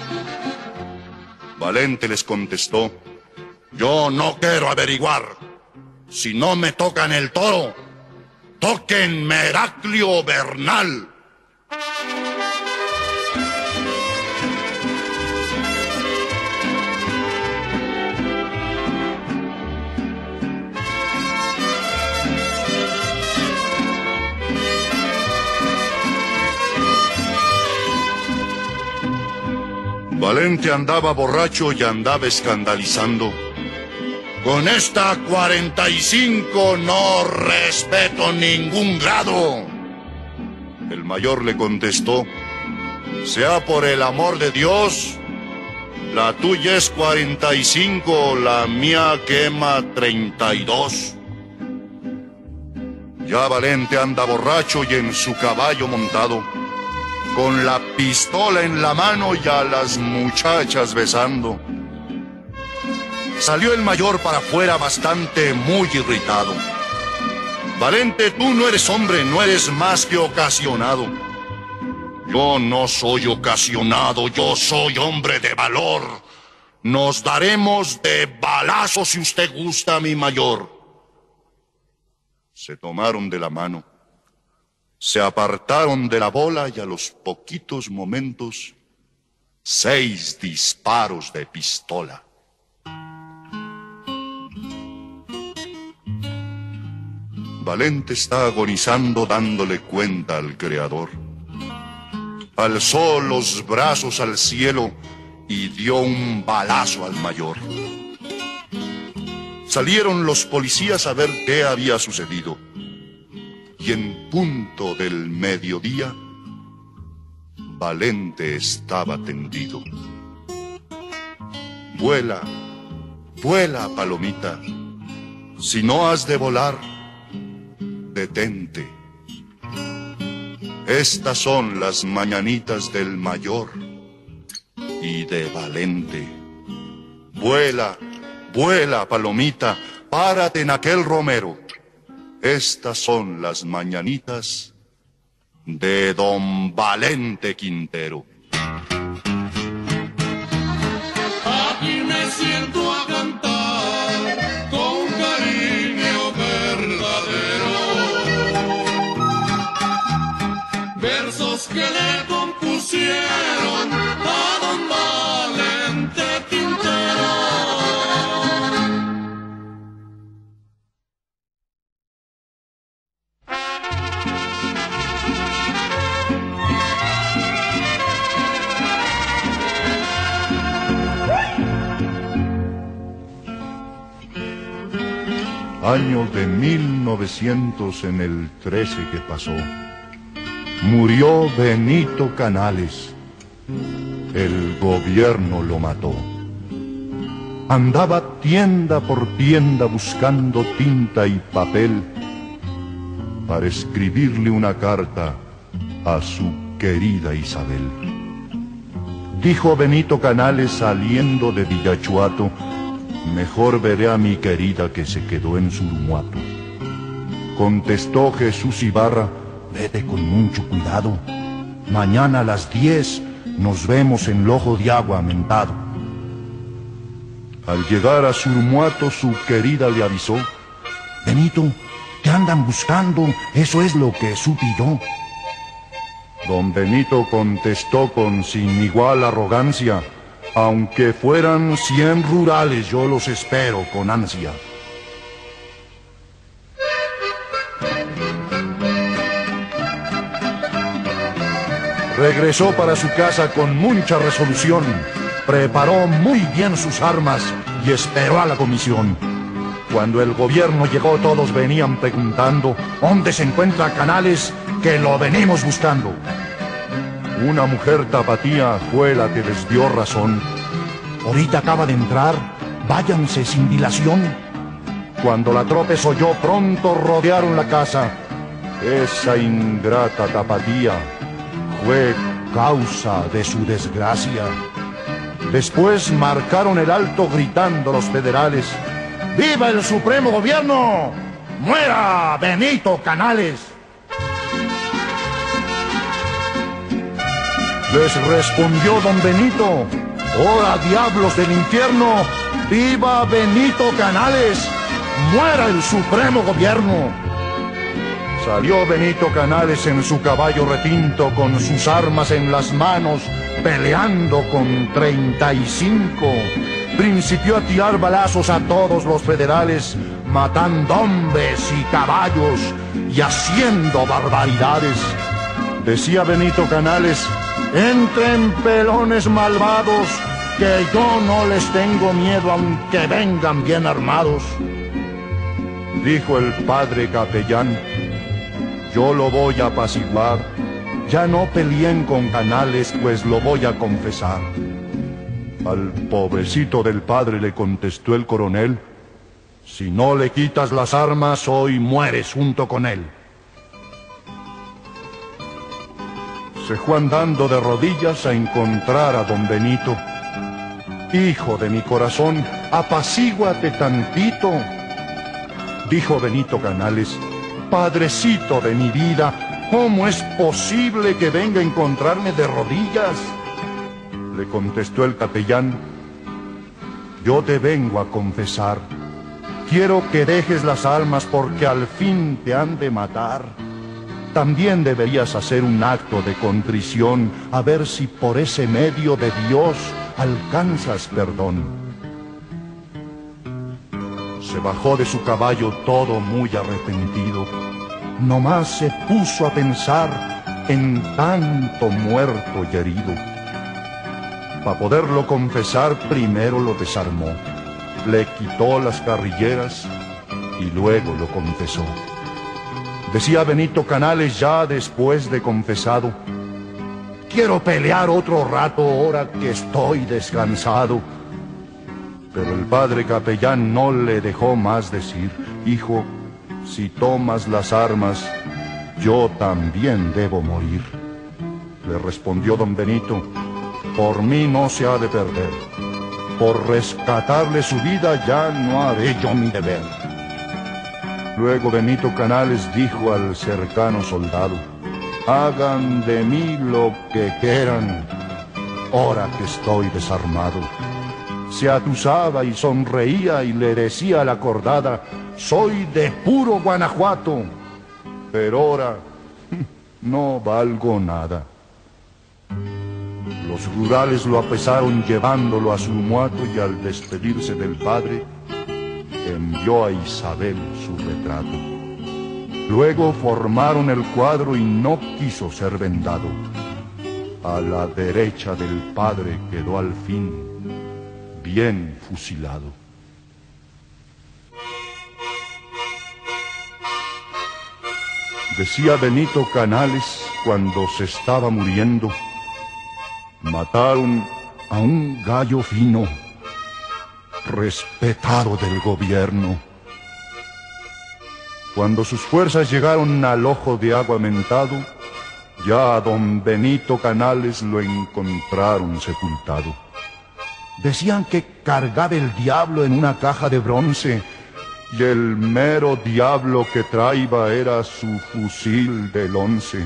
Valente les contestó: yo no quiero averiguar. Si no me tocan el toro, toquen Heraclio Bernal. Valente andaba borracho y andaba escandalizando. Con esta cuarenta y cinco no respeto ningún grado. El mayor le contestó: sea por el amor de Dios, la tuya es cuarenta y cinco, la mía quema treinta y dos. Ya Valente anda borracho y en su caballo montado. con la pistola en la mano y a las muchachas besando. Salió el mayor para afuera bastante muy irritado. Valente, tú no eres hombre, no eres más que ocasionado. Yo no soy ocasionado, yo soy hombre de valor. Nos daremos de balazos si usted gusta, mi mayor. Se tomaron de la mano, se apartaron de la bola y a los poquitos momentos, seis disparos de pistola. Valente está agonizando dándole cuenta al Creador. Alzó los brazos al cielo y dio un balazo al mayor. Salieron los policías a ver qué había sucedido. Y en punto del mediodía, Valente estaba tendido. Vuela, vuela, palomita. Si no has de volar, detente. Estas son las mañanitas del mayor y de Valente. Vuela, vuela, palomita, párate en aquel romero. Estas son las mañanitas de don Valente Quintero. Aquí me siento a cantar con cariño verdadero, versos que le compusieron a don Valente Quintero. Año de mil novecientos en el trece que pasó, murió Benito Canales. El gobierno lo mató. Andaba tienda por tienda buscando tinta y papel para escribirle una carta a su querida Isabel. Dijo Benito Canales saliendo de Villachuato: mejor veré a mi querida que se quedó en Surumuato. Contestó Jesús Ibarra: vete con mucho cuidado. Mañana a las diez nos vemos en Lojo de Agua Mentado. Al llegar a Surumuato, su querida le avisó: Benito, te andan buscando, eso es lo que supe yo. Don Benito contestó con sin igual arrogancia: aunque fueran cien rurales, yo los espero con ansia. Regresó para su casa con mucha resolución, preparó muy bien sus armas y esperó a la comisión. Cuando el gobierno llegó, todos venían preguntando: ¿dónde se encuentra Canales, que lo venimos buscando? Una mujer tapatía fue la que les dio razón: ahorita acaba de entrar, váyanse sin dilación. Cuando la tropa se oyó, pronto rodearon la casa. Esa ingrata tapatía fue causa de su desgracia. Después marcaron el alto gritando los federales: ¡viva el supremo gobierno! ¡Muera Benito Canales! Les respondió don Benito: ¡hora diablos del infierno! ¡Viva Benito Canales! ¡Muera el supremo gobierno! Salió Benito Canales en su caballo retinto, con sus armas en las manos, peleando con treinta y cinco. Principió a tirar balazos a todos los federales, matando hombres y caballos y haciendo barbaridades. Decía Benito Canales: entren pelones malvados, que yo no les tengo miedo aunque vengan bien armados. Dijo el padre capellán: yo lo voy a apaciguar, ya no peleen con Canales, pues lo voy a confesar. Al pobrecito del padre le contestó el coronel: si no le quitas las armas, hoy mueres junto con él. se fue andando de rodillas a encontrar a don Benito. Hijo de mi corazón, apacíguate tantito, dijo Benito Canales. Padrecito de mi vida, ¿cómo es posible que venga a encontrarme de rodillas? Le contestó el capellán. Yo te vengo a confesar. Quiero que dejes las almas porque al fin te han de matar. También deberías hacer un acto de contrición, a ver si por ese medio de Dios alcanzas perdón. Se bajó de su caballo todo muy arrepentido. Nomás se puso a pensar en tanto muerto y herido. Para poderlo confesar, primero lo desarmó, le quitó las carrilleras y luego lo confesó. Decía Benito Canales ya después de confesado: quiero pelear otro rato ahora que estoy descansado. Pero el padre capellán no le dejó más decir: hijo, si tomas las armas, yo también debo morir. Le respondió don Benito: por mí no se ha de perder. Por rescatarle su vida ya no haré yo mi deber. Luego Benito Canales dijo al cercano soldado: hagan de mí lo que quieran, ahora que estoy desarmado. Se atusaba y sonreía y le decía a la acordada: soy de puro Guanajuato, pero ahora no valgo nada. Los rurales lo apesaron llevándolo a su muato y al despedirse del padre envió a Isabel su retrato. Luego formaron el cuadro y no quiso ser vendado. A la derecha del padre quedó al fin bien fusilado. Decía Benito Canales cuando se estaba muriendo: mataron a un gallo fino, respetado del gobierno. Cuando sus fuerzas llegaron al ojo de agua mentado, ya a don Benito Canales lo encontraron sepultado. Decían que cargaba el diablo en una caja de bronce, y el mero diablo que traía era su fusil del once.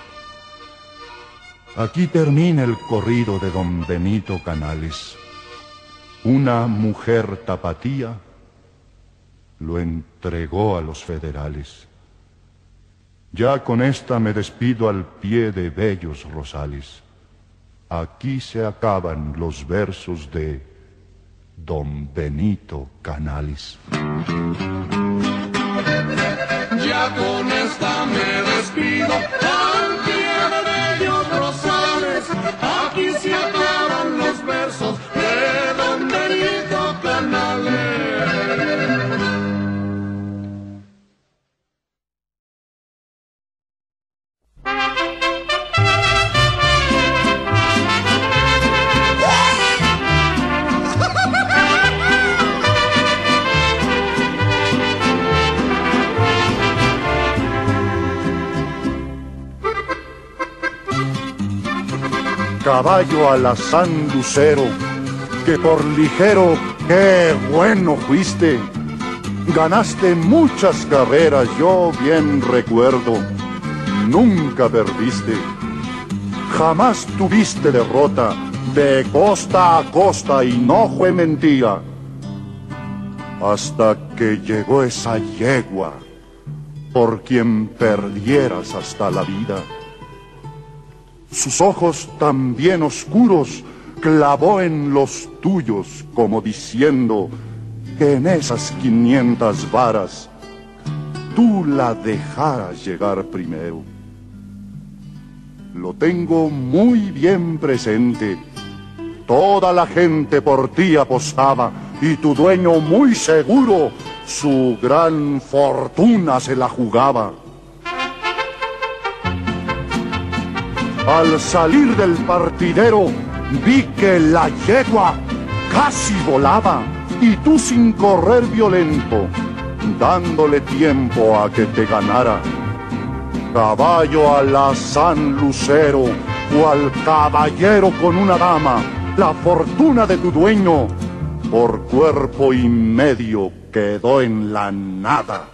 Aquí termina el corrido de don Benito Canales. Una mujer tapatía lo entregó a los federales. Ya con esta me despido al pie de bellos rosales. Aquí se acaban los versos de don Benito Canales. Ya con esta me despido al pie de bellos rosales. Aquí se acaban los versos de don Benito Canales. Caballo alazán lucero, que por ligero, qué bueno fuiste. Ganaste muchas carreras, yo bien recuerdo, nunca perdiste. Jamás tuviste derrota, de costa a costa, y no fue mentira. Hasta que llegó esa yegua, por quien perdieras hasta la vida. Sus ojos también oscuros clavó en los tuyos, como diciendo que en esas quinientas varas tú la dejaras llegar primero. Lo tengo muy bien presente. Toda la gente por ti apostaba, y tu dueño muy seguro su gran fortuna se la jugaba. Al salir del partidero vi que la yegua casi volaba, y tú sin correr violento, dándole tiempo a que te ganara. Caballo alazán lucero, cual caballero con una dama, la fortuna de tu dueño, por cuerpo y medio quedó en la nada.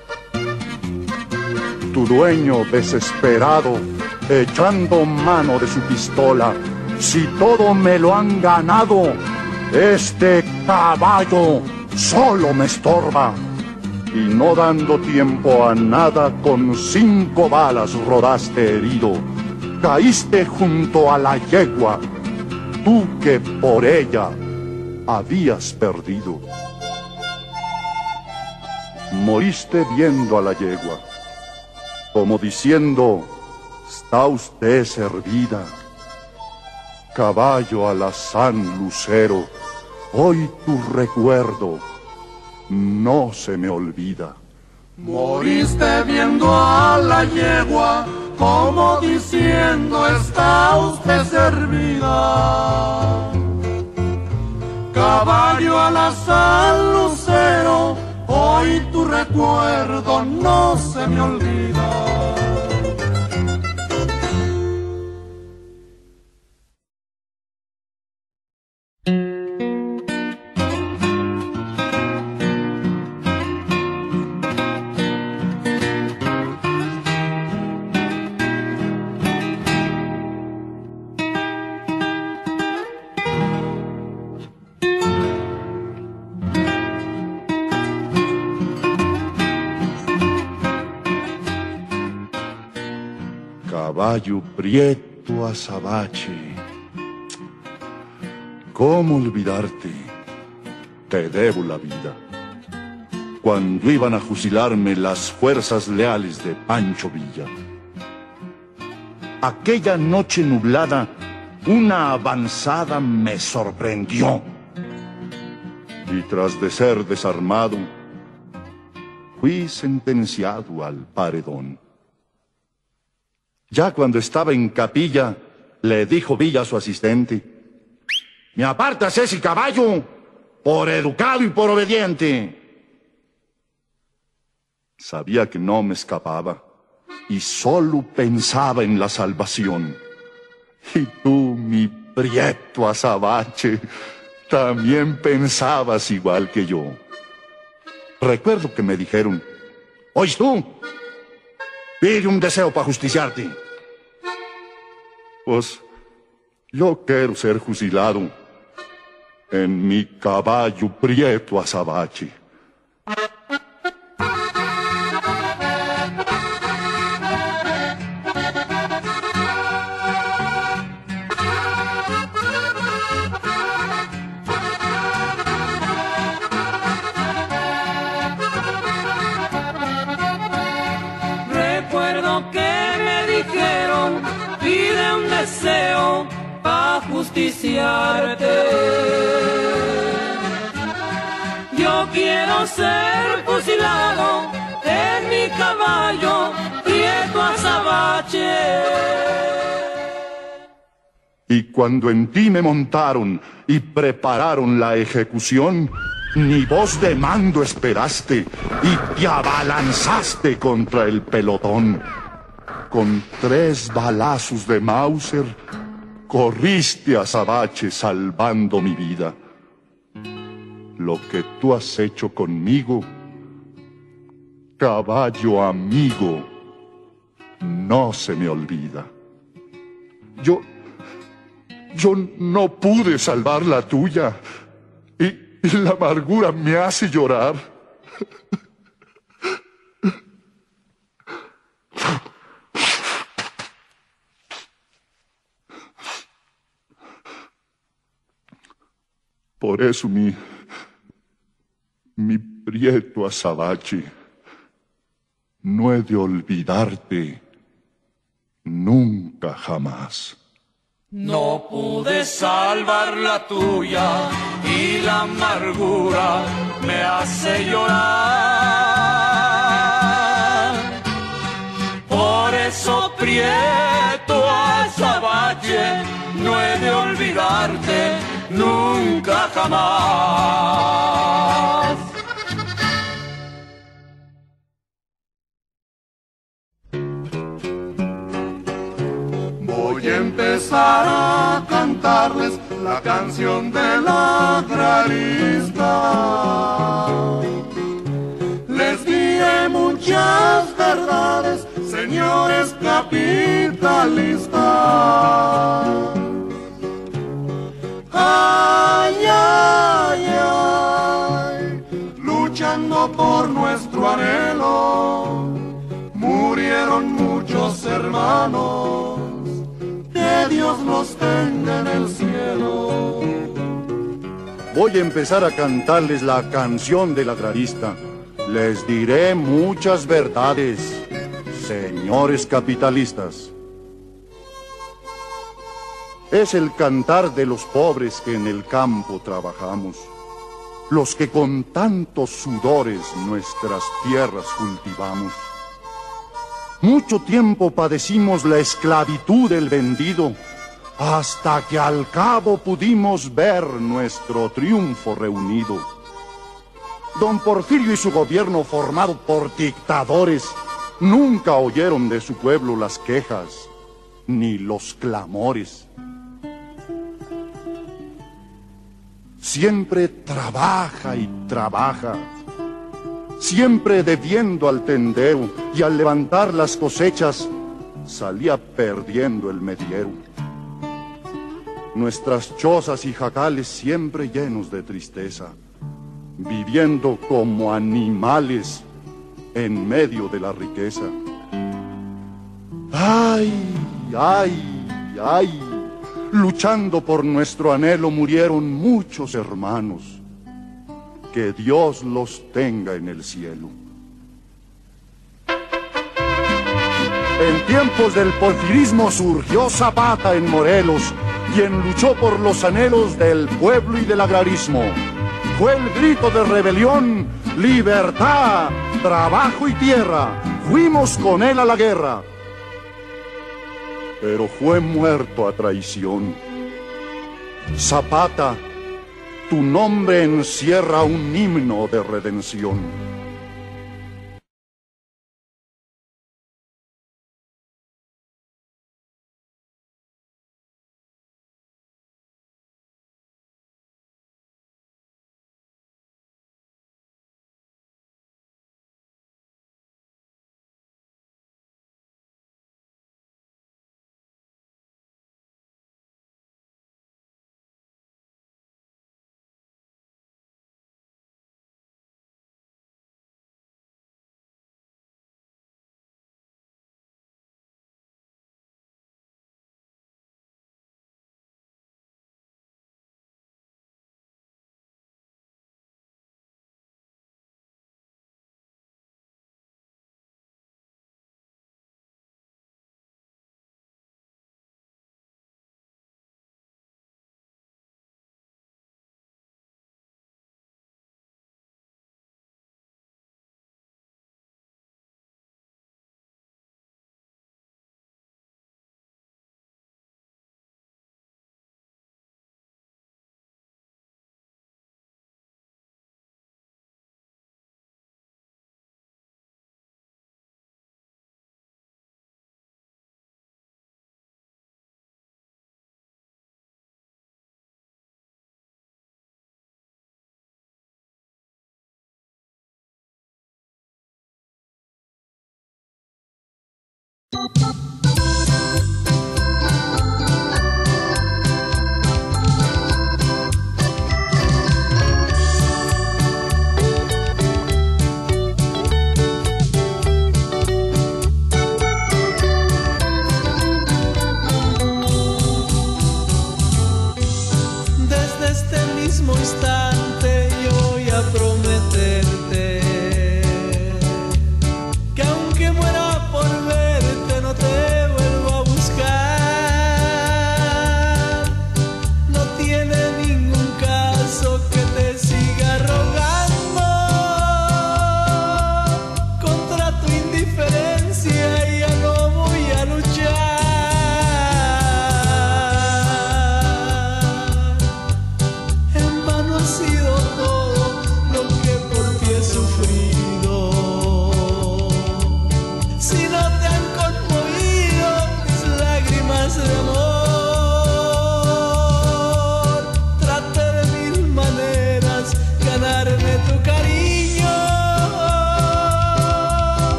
Tu dueño desesperado, echando mano de su pistola, si todo me lo han ganado, este caballo solo me estorba. Y no dando tiempo a nada, con cinco balas rodaste herido. Caíste junto a la yegua, tú que por ella habías perdido. Moriste viendo a la yegua, como diciendo, está usted servida. Caballo alazán lucero, hoy tu recuerdo no se me olvida. Moriste viendo a la yegua, como diciendo, está usted servida. Caballo alazán lucero, hoy tu recuerdo no se me olvida. Caballo prieto azabache, ¿cómo olvidarte? Te debo la vida. Cuando iban a fusilarme las fuerzas leales de Pancho Villa. Aquella noche nublada, una avanzada me sorprendió. Y tras de ser desarmado, fui sentenciado al paredón. Ya cuando estaba en capilla, le dijo Villa a su asistente, «Me apartas ese caballo, por educado y por obediente». Sabía que no me escapaba, y solo pensaba en la salvación. Y tú, mi prieto azabache, también pensabas igual que yo. Recuerdo que me dijeron, «¿Oyes tú? Pide un deseo para justiciarte». Pues yo quiero ser fusilado en mi caballo prieto azabache. Recuerdo que me dijeron, pide un deseo para justiciarte. Yo quiero ser fusilado en mi caballo prieto azabache. Y cuando en ti me montaron y prepararon la ejecución, ni voz de mando esperaste y te abalanzaste contra el pelotón. Con tres balazos de Mauser, corriste a azabache salvando mi vida. Lo que tú has hecho conmigo, caballo amigo, no se me olvida. Yo, yo no pude salvar la tuya y, y la amargura me hace llorar. Por eso mi, mi prieto azabache, no he de olvidarte nunca jamás. No pude salvar la tuya y la amargura me hace llorar. Por eso prieto azabache, no he de olvidarte nunca jamás. empezar a cantarles la canción de la agrarista. Les diré muchas verdades, señores capitalistas. Ay, ay, ay, luchando por nuestro anhelo, murieron muchos hermanos, que Dios los tenga en el cielo. Voy a empezar a cantarles la canción del agrarista. Les diré muchas verdades, señores capitalistas. Es el cantar de los pobres que en el campo trabajamos, los que con tantos sudores nuestras tierras cultivamos. Mucho tiempo padecimos la esclavitud del vendido, hasta que al cabo pudimos ver nuestro triunfo reunido. Don Porfirio y su gobierno formado por dictadores nunca oyeron de su pueblo las quejas ni los clamores. Siempre trabaja y trabaja, siempre debiendo al tendero, y al levantar las cosechas salía perdiendo el mediero. Nuestras chozas y jacales siempre llenos de tristeza, viviendo como animales en medio de la riqueza. Ay, ay, ay, luchando por nuestro anhelo murieron muchos hermanos, que Dios los tenga en el cielo. En tiempos del porfirismo surgió Zapata en Morelos, quien luchó por los anhelos del pueblo y del agrarismo. Fue el grito de rebelión: libertad, trabajo y tierra. Fuimos con él a la guerra. Pero fue muerto a traición. Zapata, tu nombre encierra un himno de redención.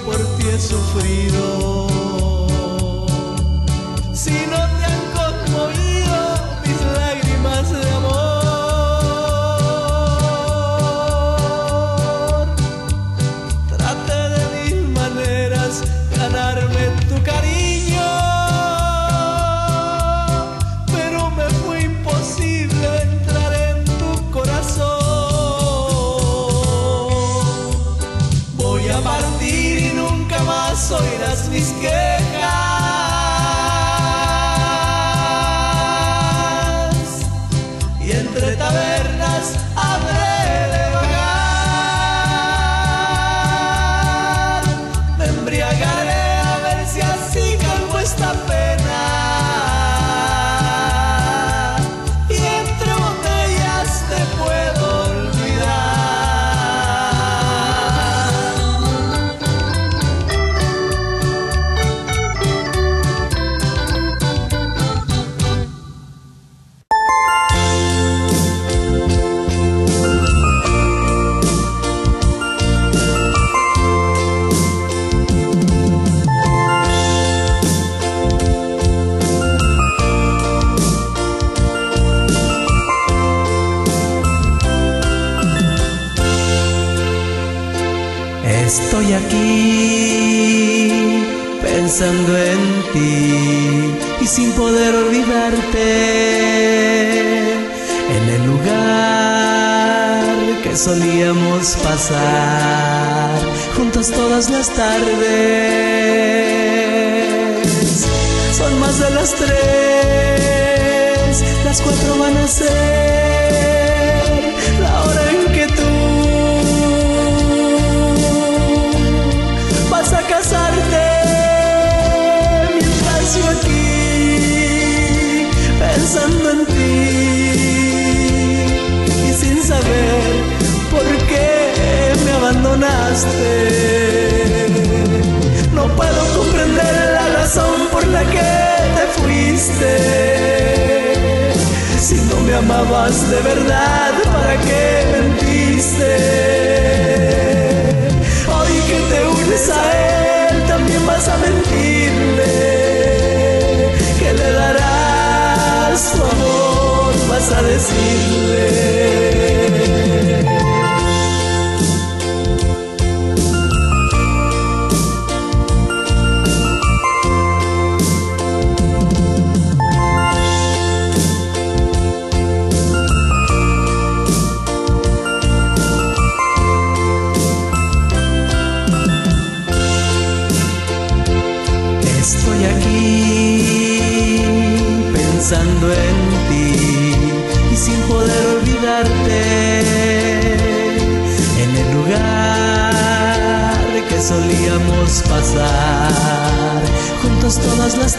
por ti he sufrido. Si no te han conmovido mis lágrimas de amor, traté de mil maneras ganarme tu cariño, pero me fue imposible entrar en tu corazón. Voy a partir y nunca más oirás mis quejas, y entre tabernas habré de vagar. Me embriagaré a ver si así calmo esta pena, y entre botellas te puedo olvidar. Estoy aquí pensando en ti y sin poder olvidarte, en el lugar que solíamos pasar juntos todas las tardes. Son más de las tres, las cuatro van a ser la hora en que tú vas a casarte, mientras yo aquí pensando en ti y sin saber por qué me abandonaste. No puedo comprender la razón por la que te fuiste. Si no me amabas de verdad, ¿para qué mentiste? Hoy que te unes a él, también vas a mentirle, que le darás tu amor, vas a decirle. Estoy aquí pensando en ti y sin poder olvidarte, en el lugar que solíamos pasar juntos todas las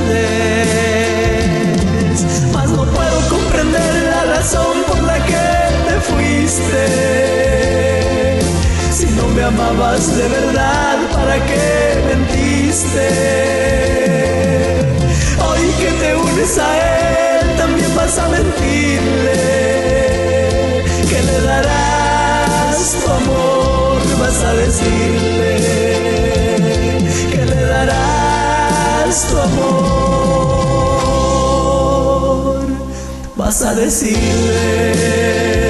tardes. Mas no puedo comprender la razón por la que te fuiste. Si no me amabas de verdad, ¿para qué mentiste? Hoy que te unes a él, también vas a mentirle, que le darás tu amor, vas a decirle, que le darás tu amor, vas a decirle.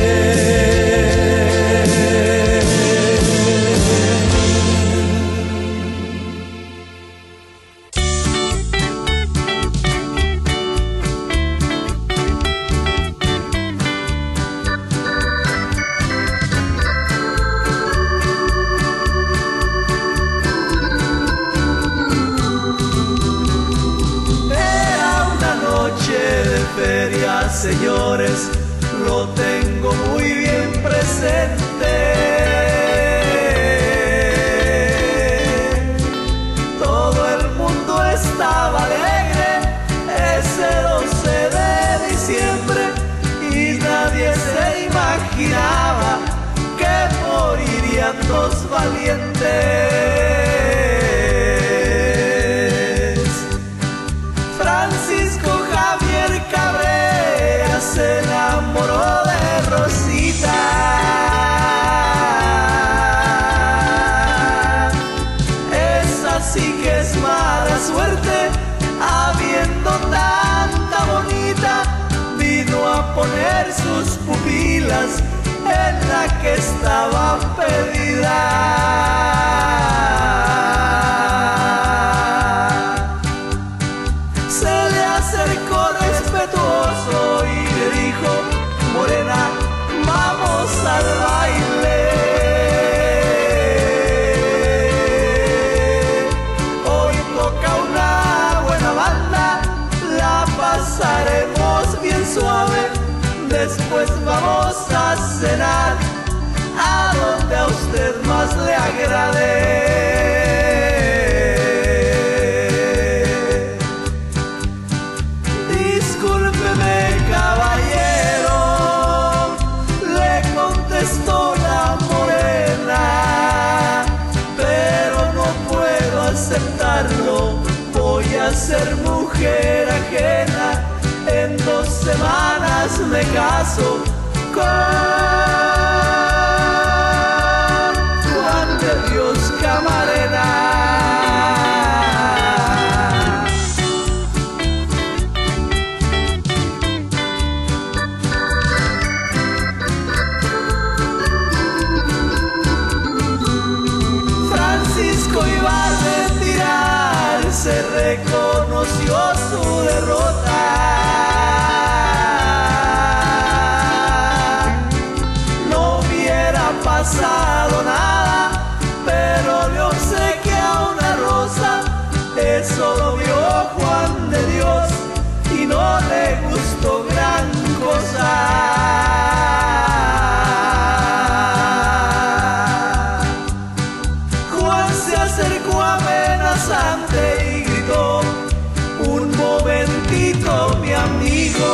Señores, lo tengo muy bien presente. Todo el mundo estaba alegre ese doce de diciembre y nadie se imaginaba que morirían dos valientes. Francisco Javier Cabrera se enamoró de Rosita vidas en la que estaba perdida. Se le acercó respetuoso y le dijo: morena, vamos al baile. Hoy toca una buena banda, la pasaremos bien suave. Después vamos a cenar a donde a usted más le agrade. Discúlpeme, caballero, le contestó la morena, pero no puedo aceptarlo. Voy a ser mujer ajena. En dos semanas me caso con Juan de Dios Camarena. Francisco iba a retirarse, reconoció su derrota. Pasado nada, pero le obsequia una rosa. Eso lo vio Juan de Dios y no le gustó gran cosa. Juan se acercó amenazante y gritó: un momentito, mi amigo.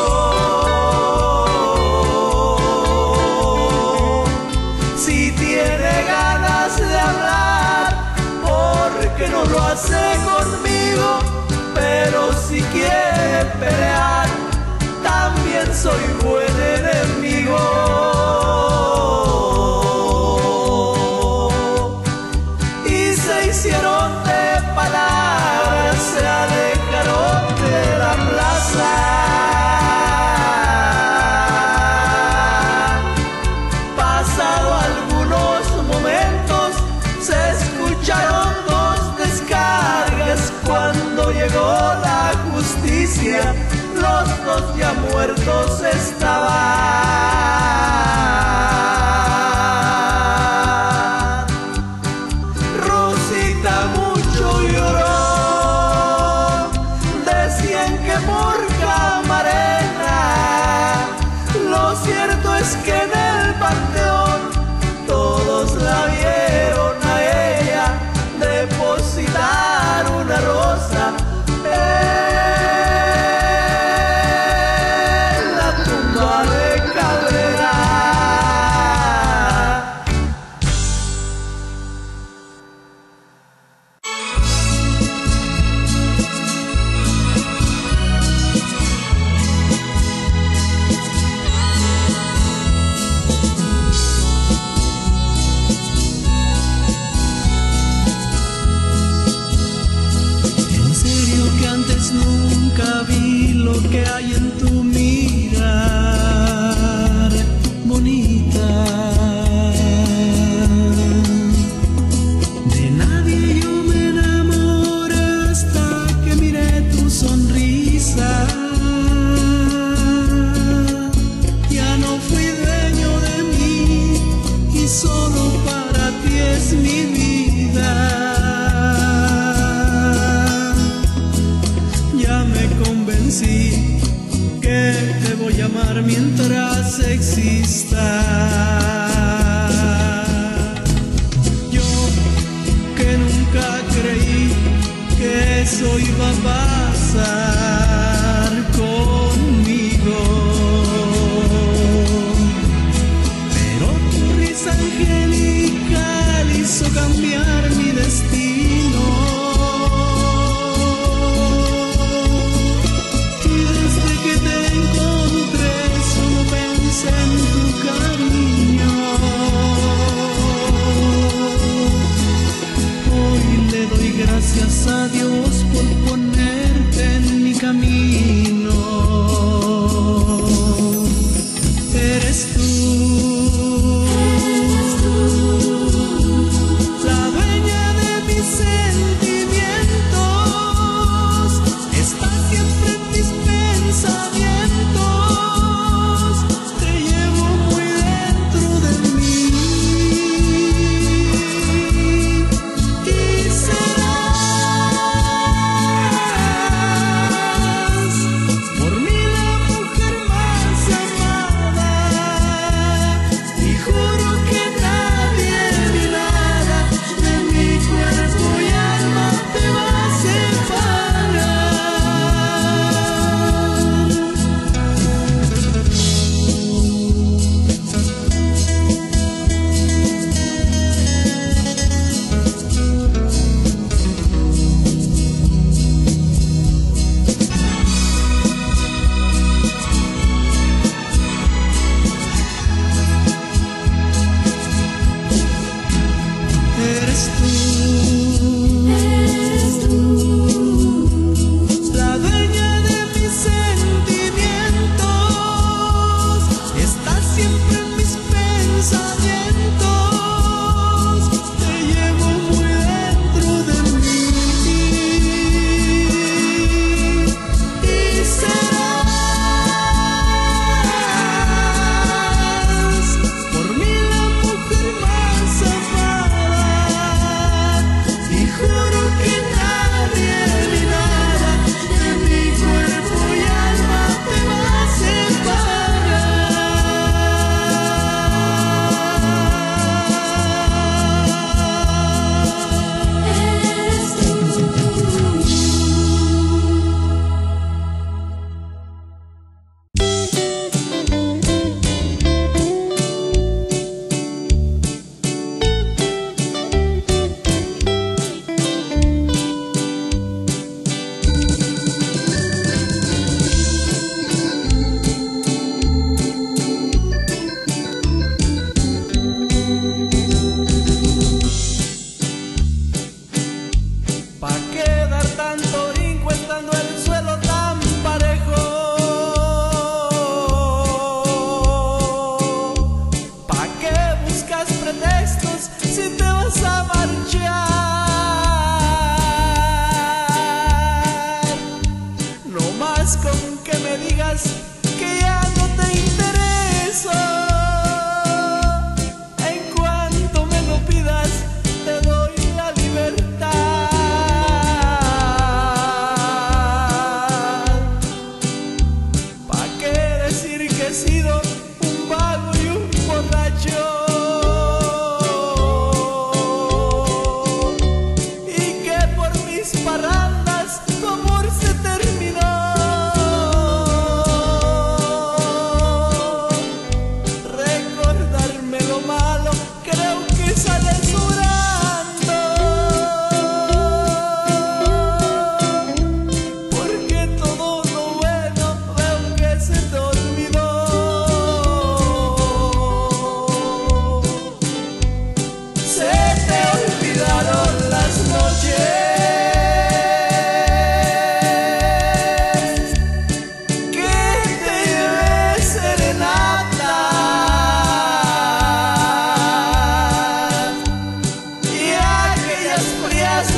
Que no lo hace conmigo, pero si quiere pelear, también soy buen enemigo. Y se hicieron de palabras, se alejaron de la plaza. Pasado algunos momentos, se escucharon cuando llegó la justicia, los dos ya muertos estaban. Rosita mucho lloró, decían que por Camarena. Lo cierto es que en el panteón todos la vieron a ella depositar una rosa en la tumba de Cabrera. Nunca vi lo que hay en tu mirar, bonita. De nadie yo me enamoré hasta que miré tu sonrisa. Ya no fui dueño de mí y solo para ti es mi vida. Que te voy a amar mientras exista. Yo que nunca creí que eso iba a pasar conmigo, pero tu risa angelical hizo cambiar mi destino. En tu cariño, hoy le doy gracias a Dios por ponerte en mi camino. Eres tú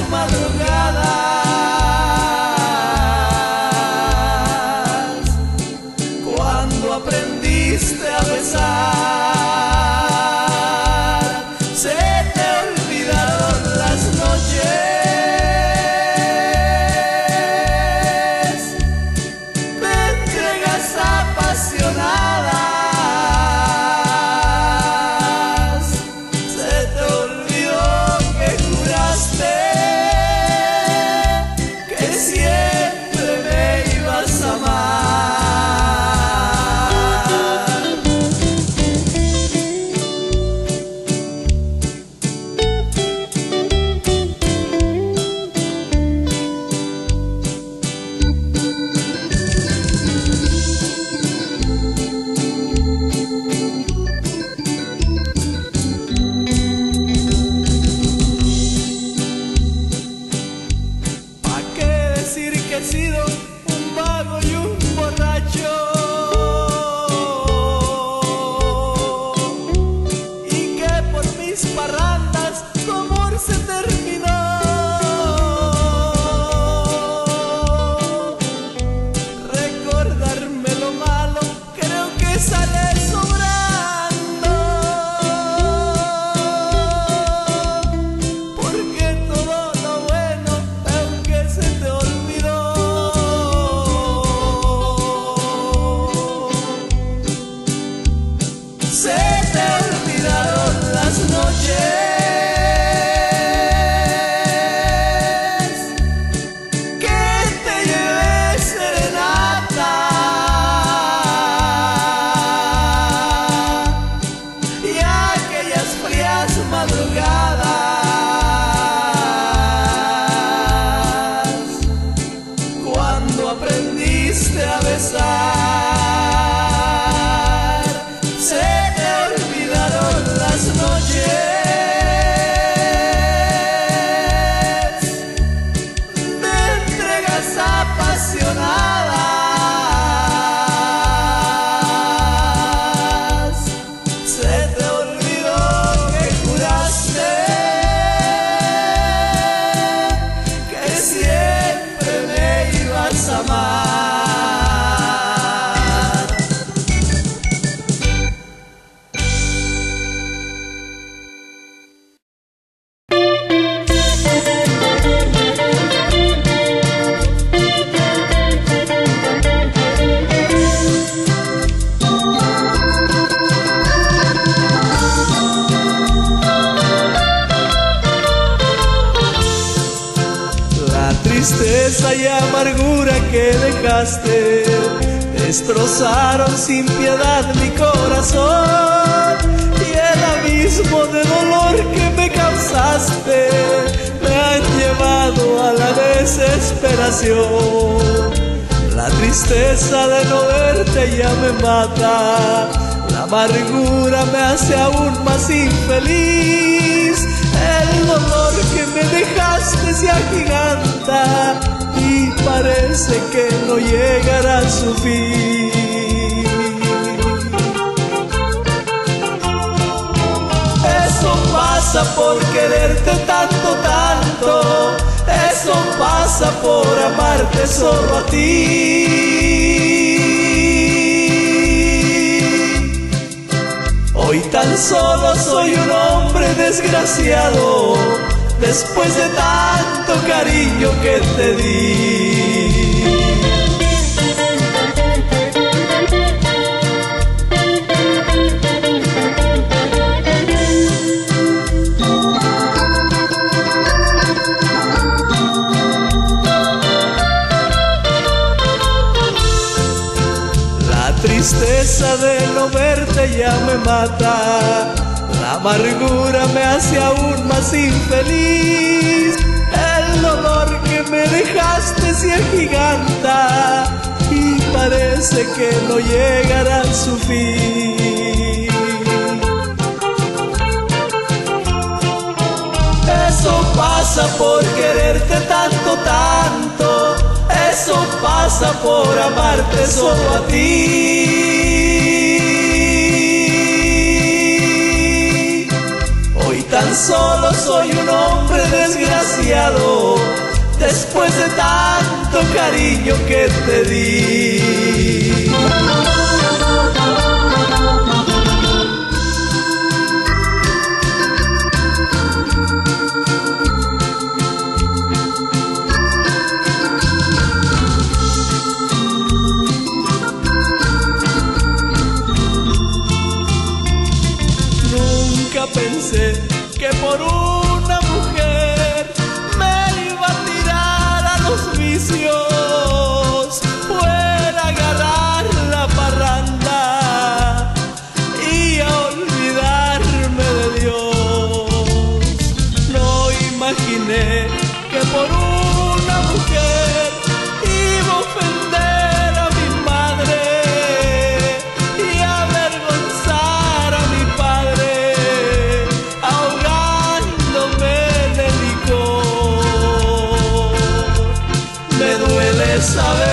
madrugadas, cuando aprendiste a besar, se te olvidaron las noches de entregas apasionadas. Se te olvidó que juraste que siempre me ibas a amar. ¿Pa' qué decir que he sido un vago y un borracho? Y que por mis parrandas tu amor se terminó. Recordarme lo malo creo que sale sobrando, porque todo lo bueno aunque se te olvidó. Se te olvidaron las noches que te llevé serenata y aquellas frías madrugadas cuando aprendiste a besar. Se te olvidaron las noches de entregas apasionadas. Se te olvidó que juraste que siempre me ibas a amar. La tristeza y amargura que dejaste destrozaron sin piedad mi corazón, y el abismo de dolor que me causaste me han llevado a la desesperación. La tristeza de no verte ya me mata, la amargura me hace aún más infeliz. El dolor que me dejaste se agiganta y parece que no llegará a su fin. Eso pasa por quererte tanto, tanto. Eso pasa por amarte solo a ti. Hoy tan solo soy un hombre desgraciado, después de tanto cariño que te di. La tristeza de no verte ya me mata, la amargura me hace aún más infeliz. El dolor que me dejaste se agiganta y parece que no llegará a su fin. Eso pasa por quererte tanto, tanto. Eso pasa por amarte solo a ti. Hoy tan solo soy un hombre desgraciado, después de tanto cariño que te di. Nunca pensé que por una mujer me iba a tirar a los vicios, fuera a agarrar la parranda y a olvidarme de Dios. No imaginé que por una mujer iba a ofender a mi madre y avergonzar a mi padre, ahogándome de licor. Me duele saber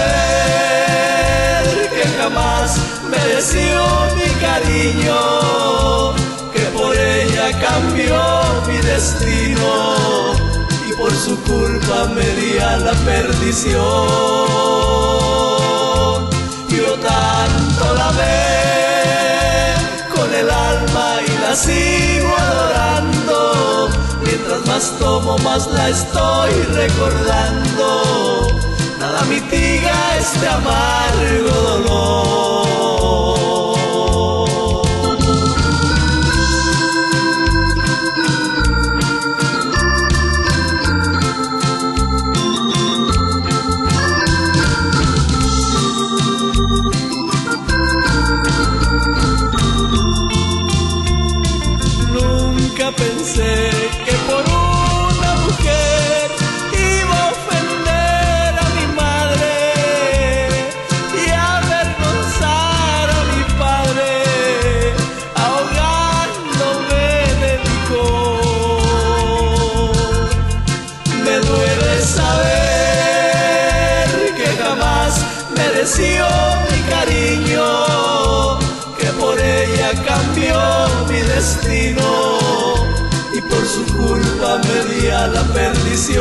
que jamás mereció mi cariño, que por ella cambió mi destino y por su culpa me di a la perdición. Yo tanto la amé con el alma y la sigo adorando. Mientras más tomo, más la estoy recordando. Nada mitiga este amargo dolor. Nunca pensé que por una mujer iba a ofender a mi madre y avergonzar a mi padre, ahogándome de licor. Me duele saber que jamás mereció mi cariño, que por ella cambió mi destino y por su culpa me di a la perdición.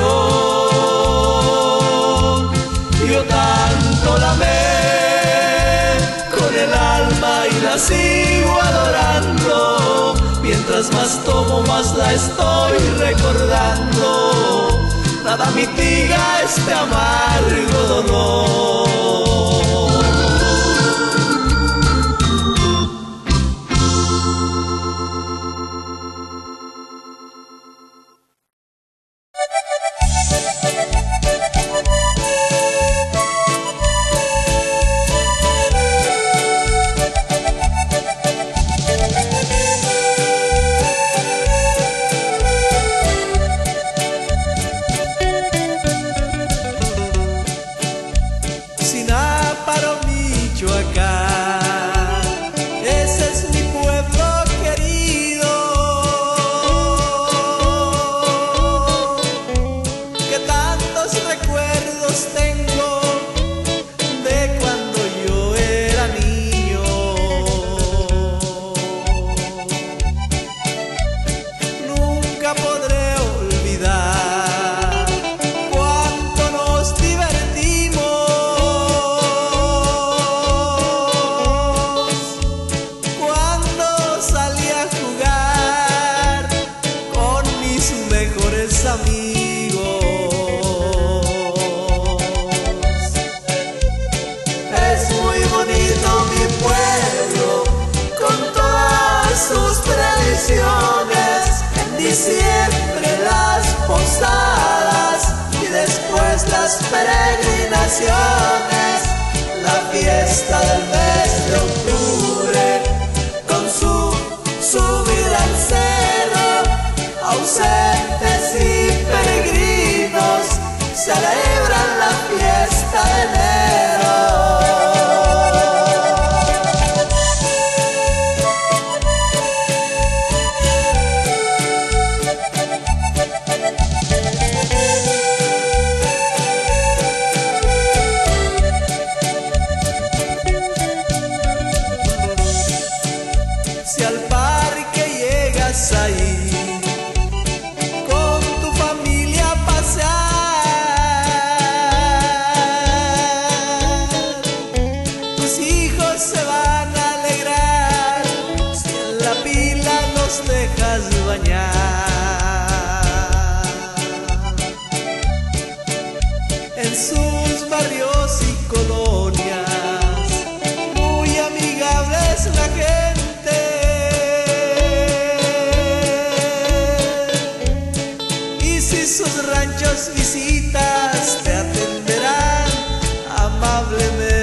Yo tanto la amé con el alma y la sigo adorando. Mientras más tomo, más la estoy recordando. Nada mitiga este amargo dolor. Sináparo, Michoacán, ese es mi pueblo querido, que tantos recuerdos tengo de cuando yo era niño. Nunca podré olvidar cuánto nos divertimos cuando salí a jugar con mis mejores amigos. Es muy bonito mi pueblo con todas sus tradiciones. En diciembre las posadas y después las peregrinaciones, la fiesta del mes de octubre con su subida al cerro. Ausentes y peregrinos celebran la fiesta de enero. Si al parque llegas ahí con tu familia a pasear, en sus barrios y colonias, muy amigable es la gente, y si sus ranchos visitas te atenderán amablemente.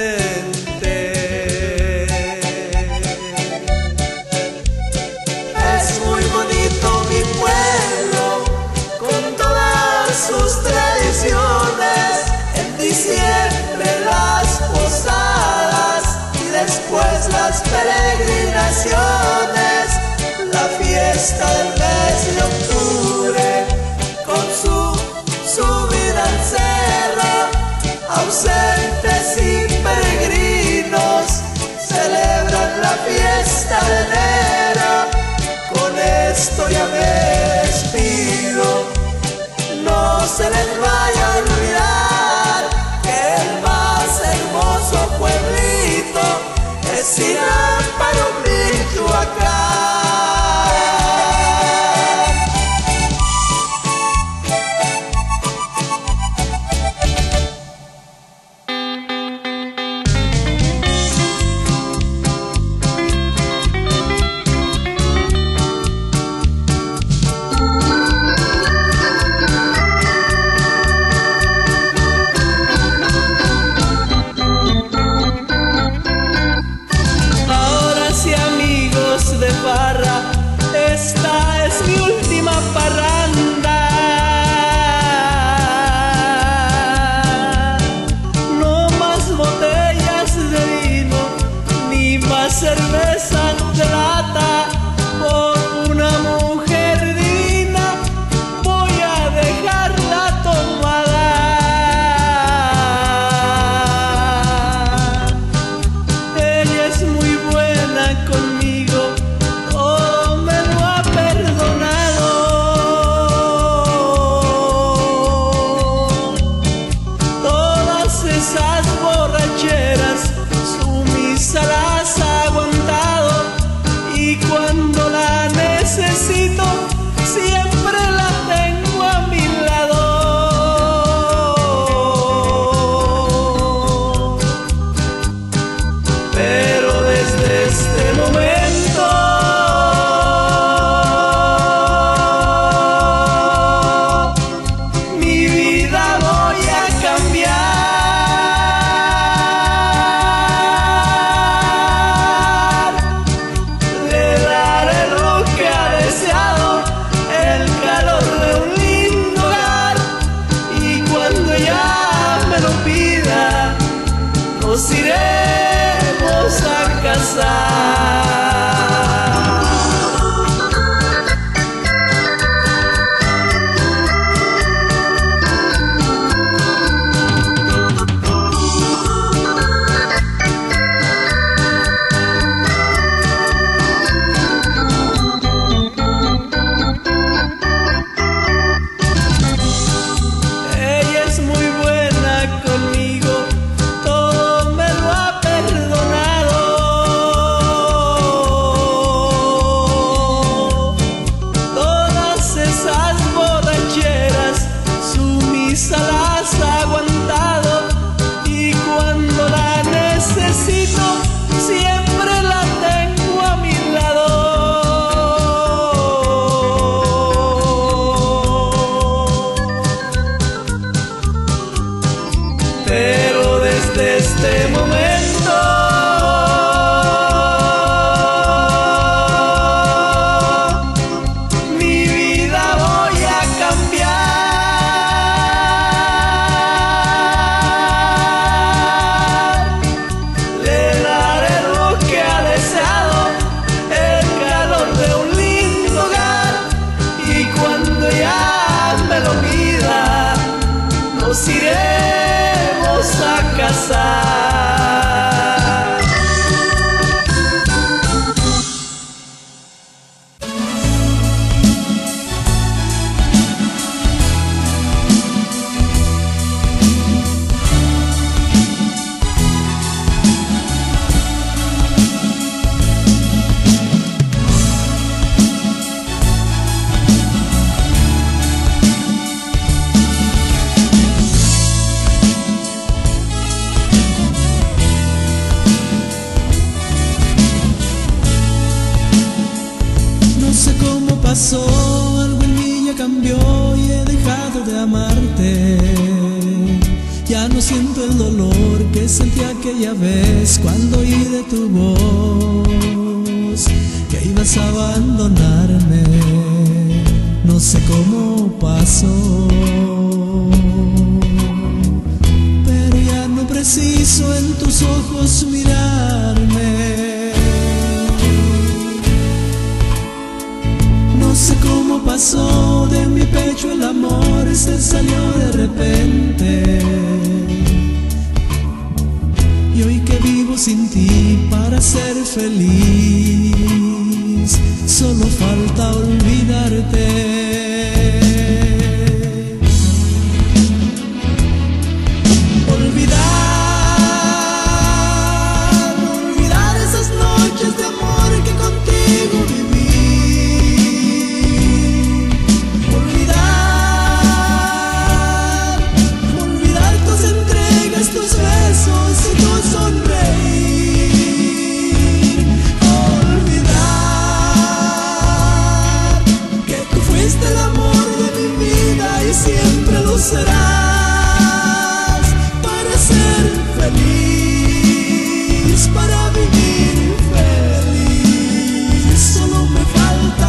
Es muy bonito mi pueblo con todas sus tradiciones, en diciembre las posadas y después las peregrinaciones, la fiesta del mes de octubre con su subida al cerro, ausentes y peregrinos celebran la fiesta de enero. Con esto ya me despido, no se les vaya a olvidar que el más hermoso pueblito es Zinamparo, Michoacán. Esta es mi última parranda, no más botellas de vino, ni más cerveza de lata, por una mujer divina voy a dejarla tomada. Ella es muy buena conmigo, las ha aguantado, y cuando la necesito siempre la tengo a mi lado. Pero desde este momento mi vida voy a cambiar. Nos iremos a casar. Ella es muy buena conmigo, las ha aguantado, y cuando la necesito siempre la tengo a mi lado. Pero desde este momento mi vida voy a cambiar. Nos iremos a casar. siento el dolor que sentí aquella vez cuando oí de tu voz que ibas a abandonarme. No sé cómo pasó, pero ya no preciso en tus ojos mirarme. No sé cómo pasó de mi pecho el amor, se salió de repente. Y hoy que vivo sin ti para ser feliz, solo falta olvidarte. Olvidar, olvidar esas noches de amor que contigo viví. Olvidar, olvidar tus entregas, tus besos y tu sonreír. Olvidar que tú fuiste el amor de mi vida y siempre lo serás, para ser feliz, para vivir feliz. Solo me falta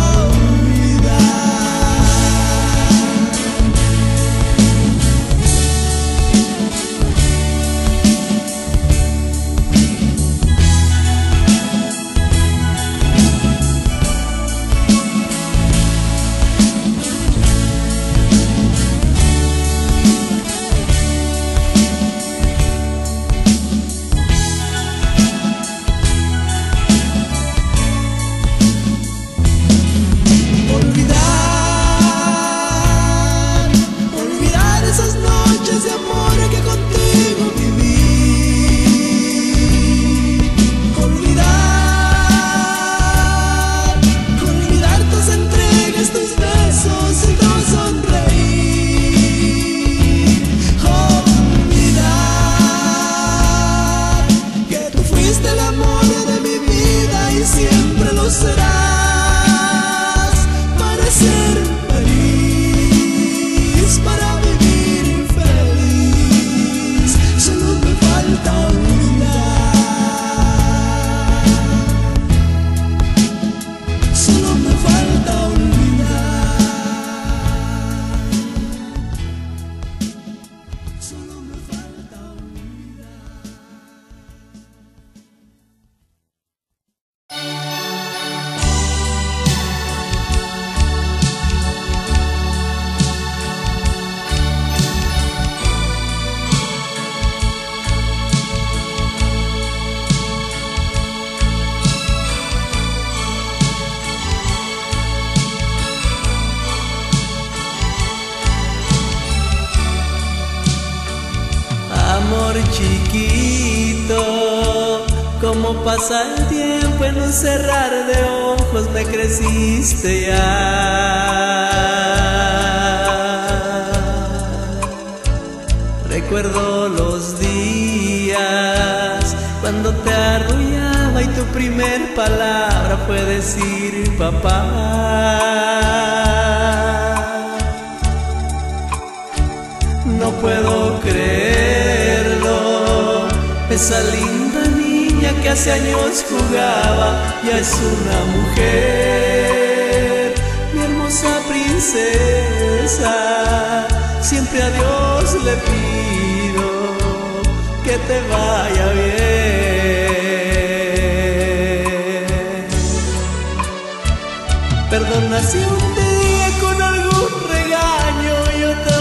chiquito. Cómo pasa el tiempo en un cerrar de ojos, me creciste ya. Recuerdo los días cuando te arrullaba y tu primer palabra fue decir papá. No puedo creerlo, esa linda niña que hace años jugaba ya es una mujer. Mi hermosa princesa, siempre a Dios le pido que te vaya bien. Perdona si un día con algún regaño yo te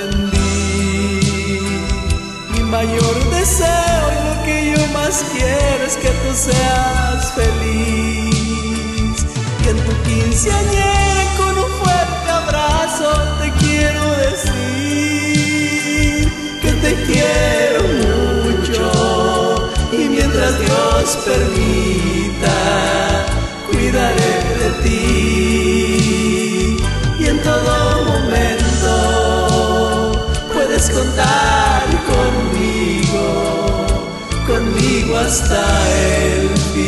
mi mayor deseo y lo que yo más quiero es que tú seas feliz. Y en tu quinceañera con un fuerte abrazo te quiero decir que te quiero mucho. Y mientras Dios permita, cuidaré de ti. Y en todo momento puedes contar conmigo, conmigo hasta el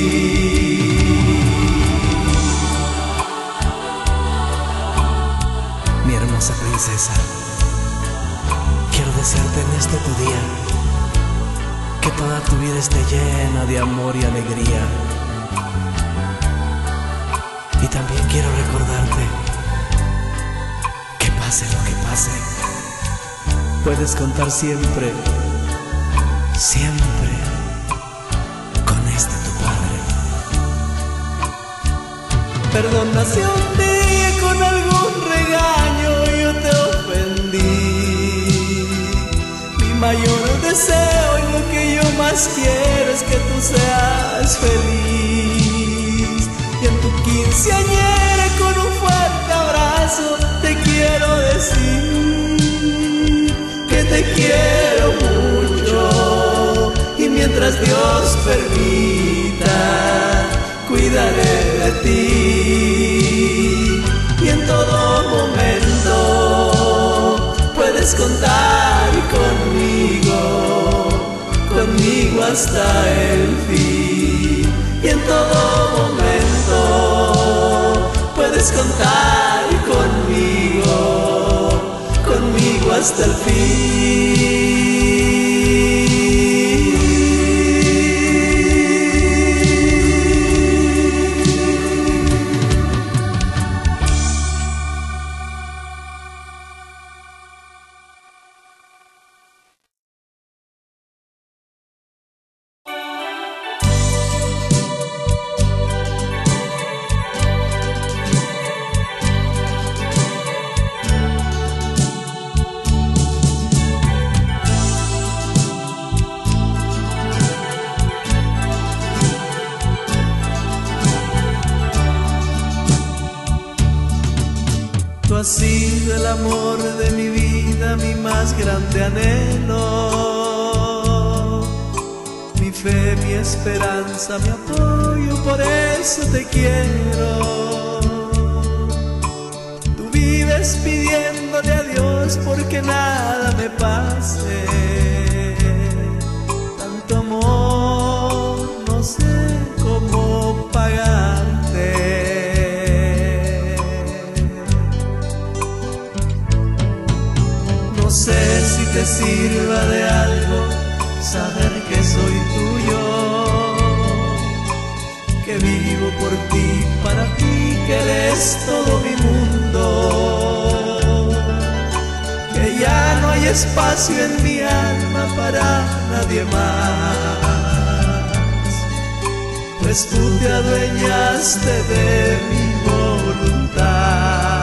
fin. Mi hermosa princesa, quiero desearte en este tu día que toda tu vida esté llena de amor y alegría. Y también quiero recordarte que pase lo que pase, puedes contar siempre, siempre con este tu Padre. Perdona si un día con algún regaño yo te ofendí. Mi mayor deseo y lo que yo más quiero es que tú seas feliz. Y en tu quinceañera con un fuerte abrazo te quiero decir que te quiero mucho. Y mientras Dios permita, cuidaré de ti. Y en todo momento puedes contar conmigo, conmigo hasta el fin. Y en todo momento puedes contar conmigo, conmigo hasta el fin. Tú has sido el amor de mi vida, mi más grande anhelo, mi fe, mi esperanza, mi apoyo, por eso te quiero. Tú vives pidiéndole a Dios porque nada me pase. Tanto amor, no sé cómo pagarte. No sé si te sirva de algo saber que soy tuyo, que vivo por ti, para ti, que eres todo mi mundo, que ya no hay espacio en mi alma para nadie más, pues tú te adueñaste de mi voluntad.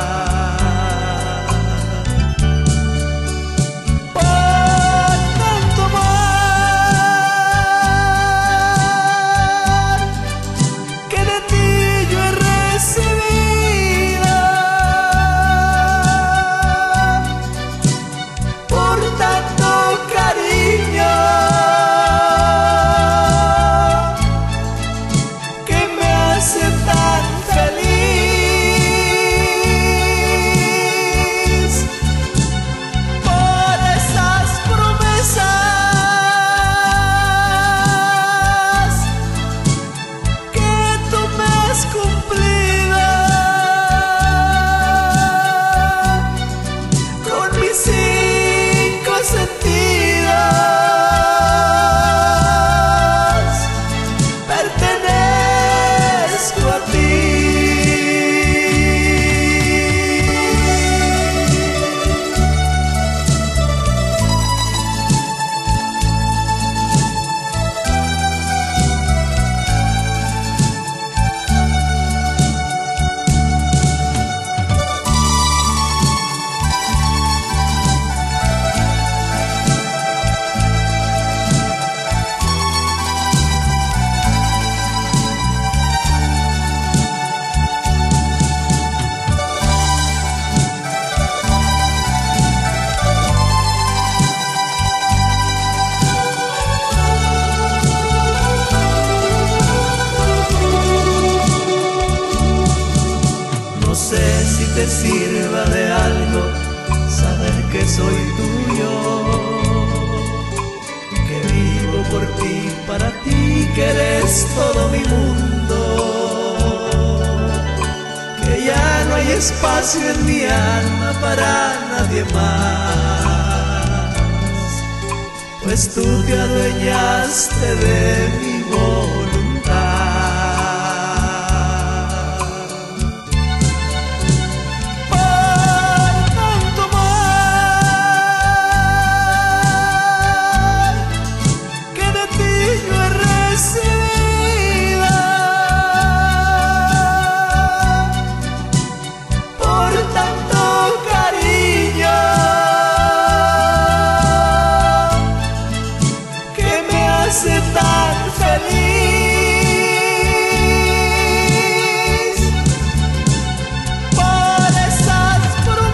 Te sirva de algo saber que soy tuyo, que vivo por ti, para ti, que eres todo mi mundo, que ya no hay espacio en mi alma para nadie más, pues tú te adueñaste de mi voluntad. Por tanto mal que de ti yo he recibido, por tanto cariño que me hace tan feliz, por esas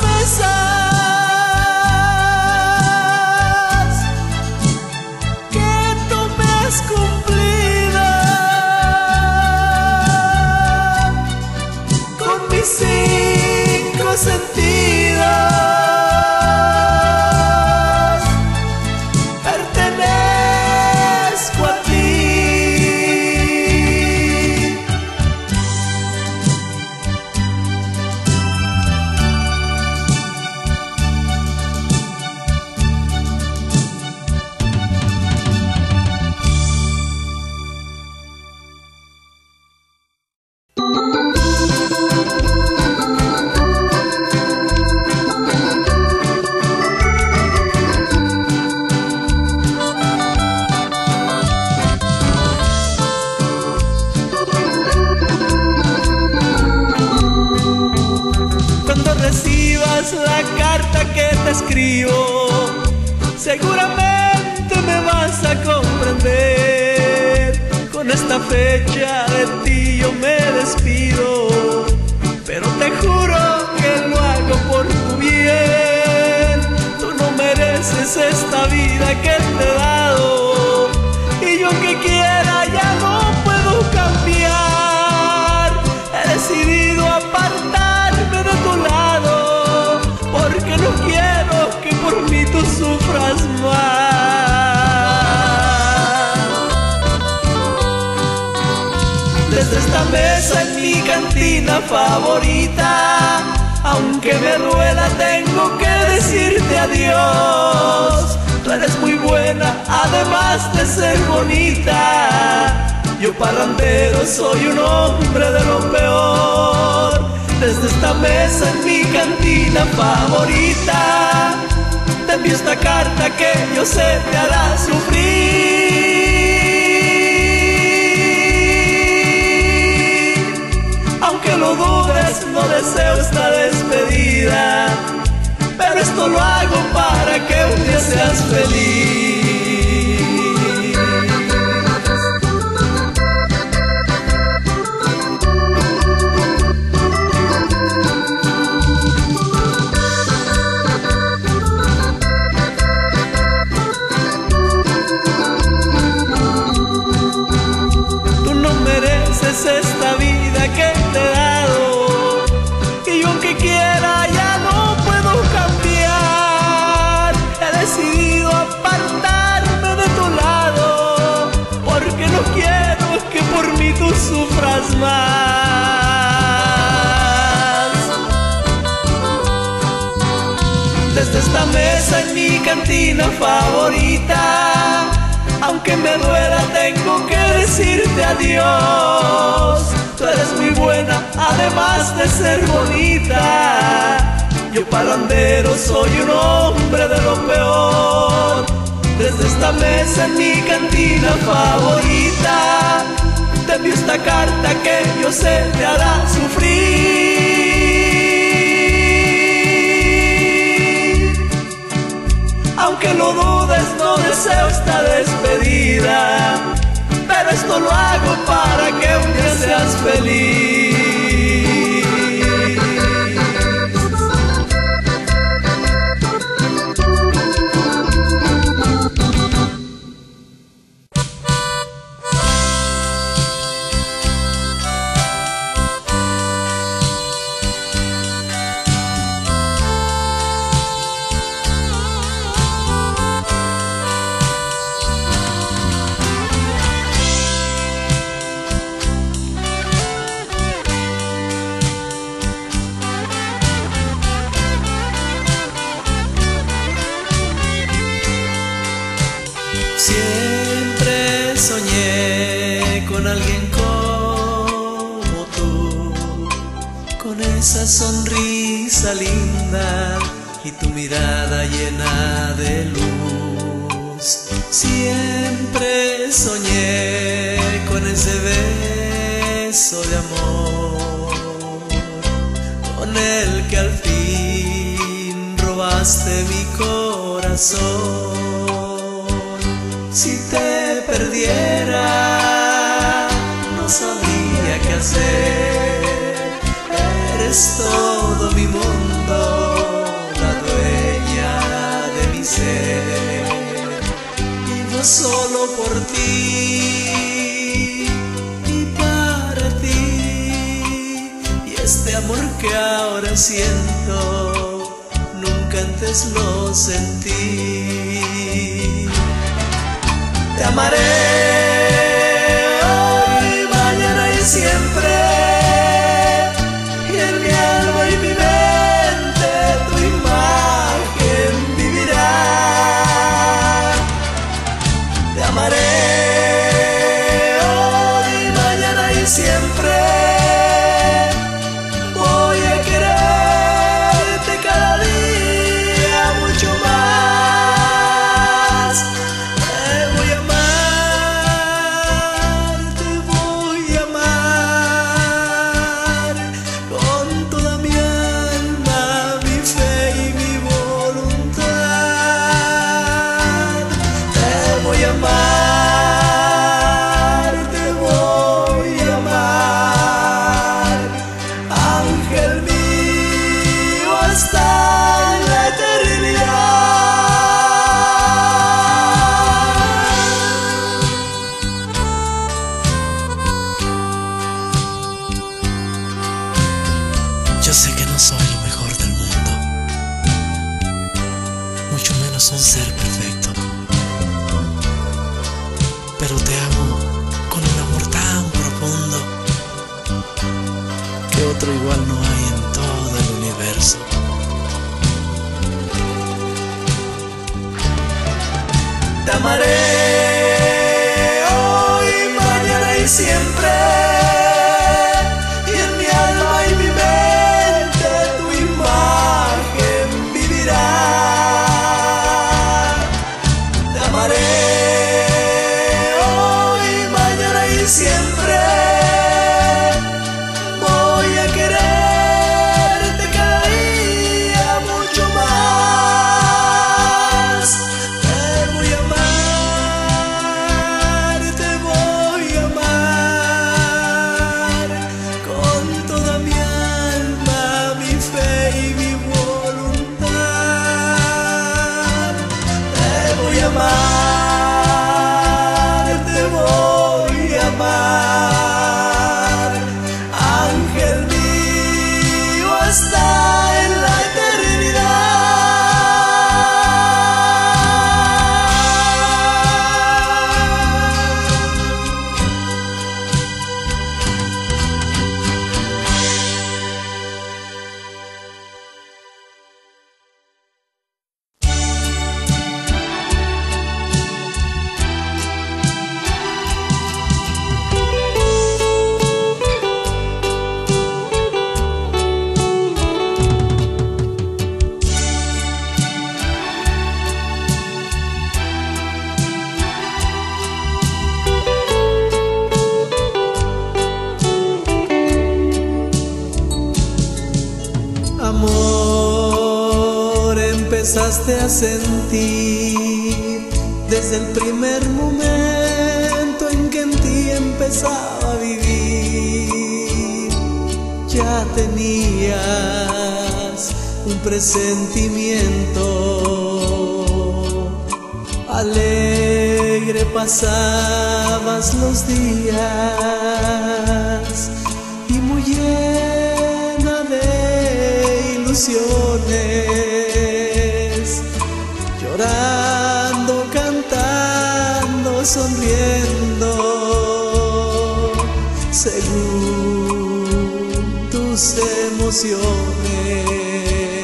promesas que tú me has cumplido con mis cinco sentidos. Pertenezco a ti. Cuando recibas la carta que te escribo, seguramente me vas a comprender. Con esta fecha de ti yo me despido, pero te juro que lo hago por tu bien. Tú no mereces esta vida que te he dado, y yo aunque quiera ya no puedo cambiar. He decidido apartarme de tu lado, porque no quiero que por mí tú sufras más. Desde esta mesa en mi cantina favorita, aunque me duela tengo que decirte adiós. Tú eres muy buena, además de ser bonita. Yo parrandero soy un hombre de lo peor. Desde esta mesa en mi cantina favorita, te envío esta carta que yo sé te hará sufrir. Aunque lo dudes, no deseo esta despedida, pero esto lo hago para que un día seas feliz. Tú no mereces esta vida que te he dado, y yo aunque quiera ya no puedo cambiar. He decidido apartarme de tu lado, porque no quiero que por mí tú sufras más. Desde esta mesa en mi cantina favorita, aunque me duela tengo que decirte adiós. Tú eres muy buena, además de ser bonita. Yo parrandero soy un hombre de lo peor. Desde esta mesa en mi cantina favorita, te envío esta carta que yo sé te hará sufrir. Aunque lo dudes, no deseo esta despedida, pero esto lo hago para que un día seas feliz. Siempre soñé con alguien como tú, con esa sonrisa linda y tu mirada llena de luz. Siempre soñé con ese beso de amor, con el que al fin robaste mi corazón. Si te perdiera, no sabría qué hacer. Eres todo mi mundo, la dueña de mi ser. Vivo solo por ti y para ti. Y este amor que ahora siento, nunca antes lo sentí. Te amaré hoy, mañana y siempre, y en mi alma y mi mente tu imagen vivirá. Te amaré hoy, mañana y siempre, voy a quererte cada día mucho más. Yo sé que no soy el mejor del mundo, mucho menos un ser perfecto, pero te amo con un amor tan profundo que otro igual no hay en todo el universo. Te amaré hoy, mañana y siempre, y en mi alma y mi mente tu imagen vivirá. Te amaré hoy, mañana y siempre, voy a quererte cada día mucho más. Te voy a amar, te voy a amar con toda mi alma, mi fe y mi voluntad. Te voy a amar, te voy a amar, ángel mío, hasta en la eternidad. Amor, empezaste a sentir desde el primer momento en que en ti empezaba a vivir. Ya tenías un presentimiento, alegre pasabas los días y muy llena de ilusiones, llorando, cantando, sonriendo, según tus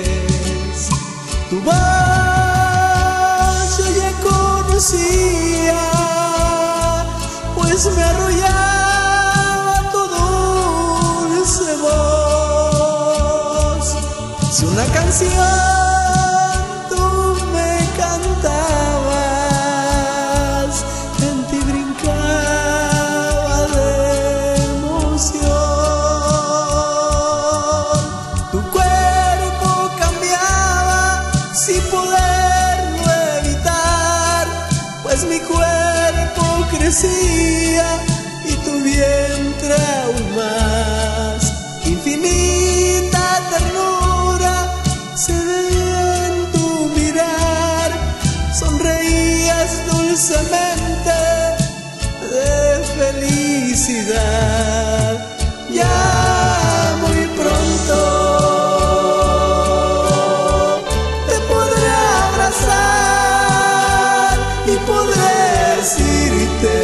emociones. Tu voz yo ya conocía, canción tú me cantabas, en ti brincaba de emoción. Tu cuerpo cambiaba sin poderlo evitar, pues mi cuerpo crecía y tu vientre aún más. Infinita ternura se veía en tu mirar, sonreías dulcemente de felicidad. Ya muy pronto te podré abrazar y podré decirte: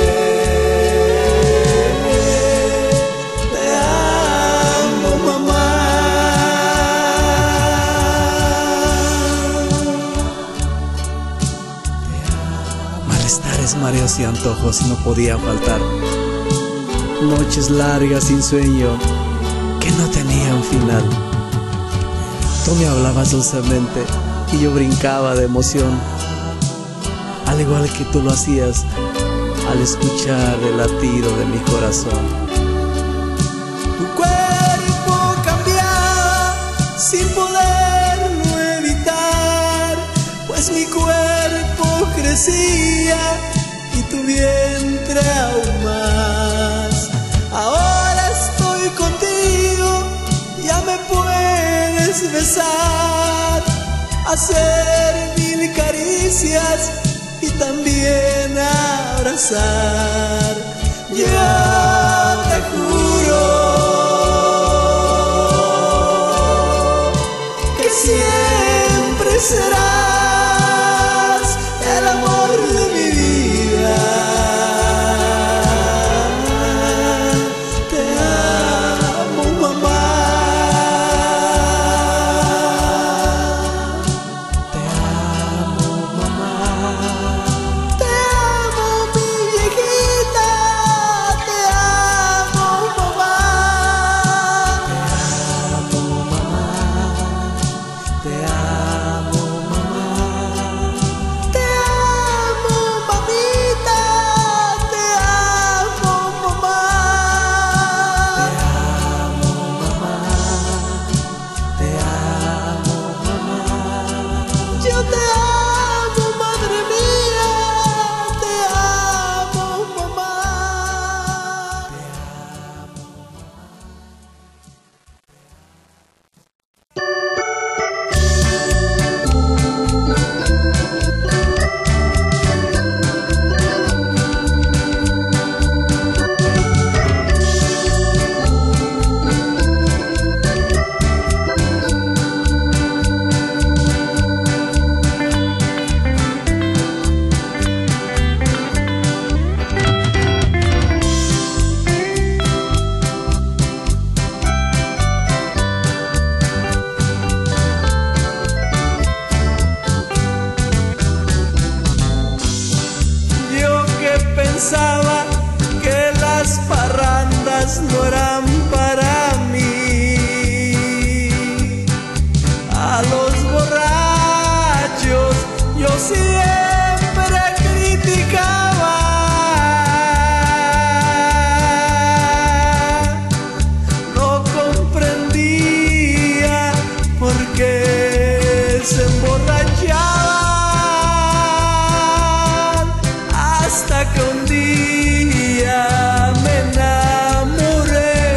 te amo, mamá. Malestares, mareos y antojos no podían faltar. Noches largas sin sueño que no tenían final. Tú me hablabas dulcemente y yo brincaba de emoción, al igual que tú lo hacías al escuchar el latido de mi corazón. Tu cuerpo cambiaba sin poderlo evitar, pues mi cuerpo crecía y tu vientre aún más. Ahora estoy contigo, ya me puedes besar, hacer mil caricias y también abrazar. Ya te juro que siempre serás el amor de mi vida. Te amo, mamá. Te amo, mamá. Te amo, mi viejita. Te amo, mamá. Te amo, mamá. Te amo, mamá. Te amo, mamita. Te amo, mamá. Te amo, mamá. Te amo, mamá. Yo te amo, madre mía. Te amo, mamá. Te amo. Yo que pensaba que las parrandas no eran para mí, a los borrachos yo siempre criticaba. No comprendía por qué se emborrachaban, hasta que un día me enamoré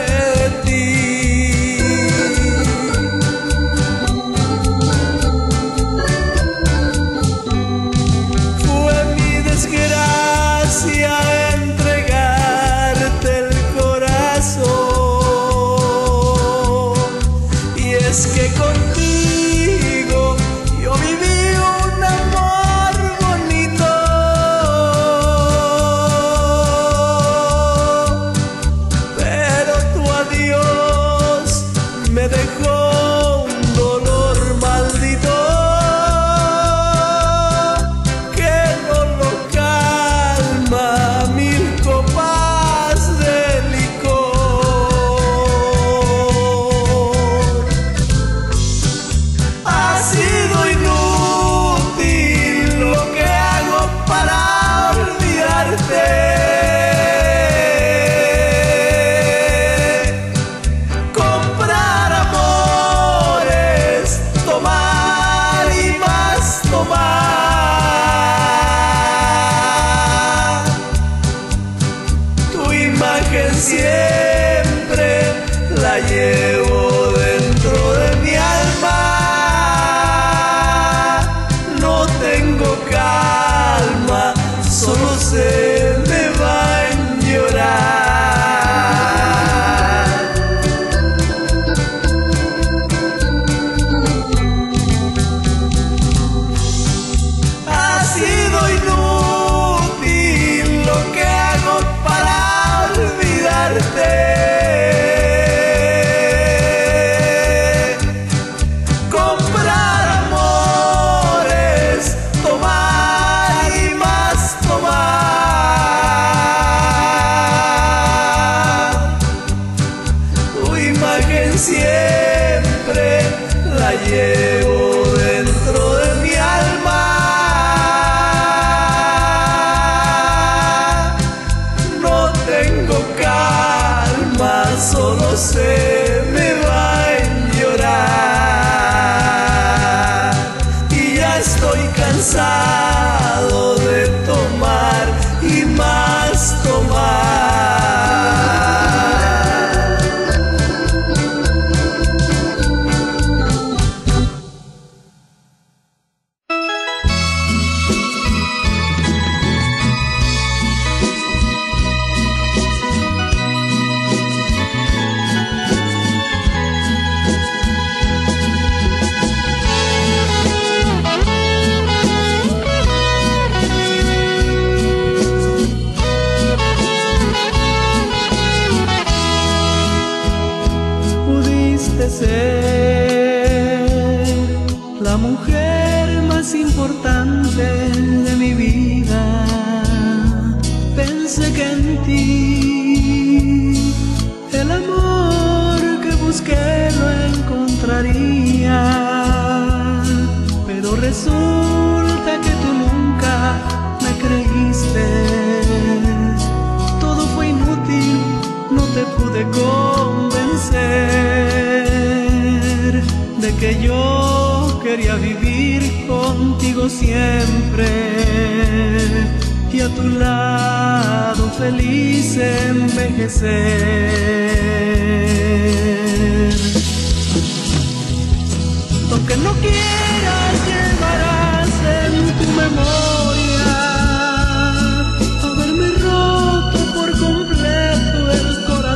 contigo siempre y a tu lado feliz envejecer. Aunque no quieras, llevarás en tu memoria haberme roto por completo el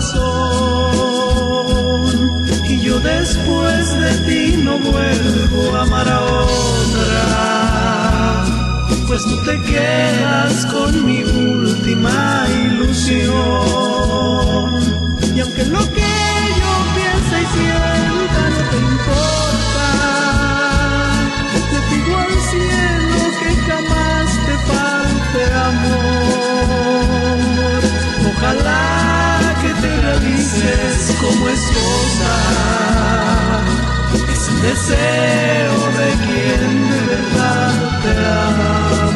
corazón, y yo después de ti no vuelvo a amar a otra, pues tú te quedas con mi última ilusión. Y aunque lo que yo piense y sienta no te importa, le pido al cielo que jamás te falte amor. Ojalá que te realices como esposa, es el deseo de quien de verdad te ama.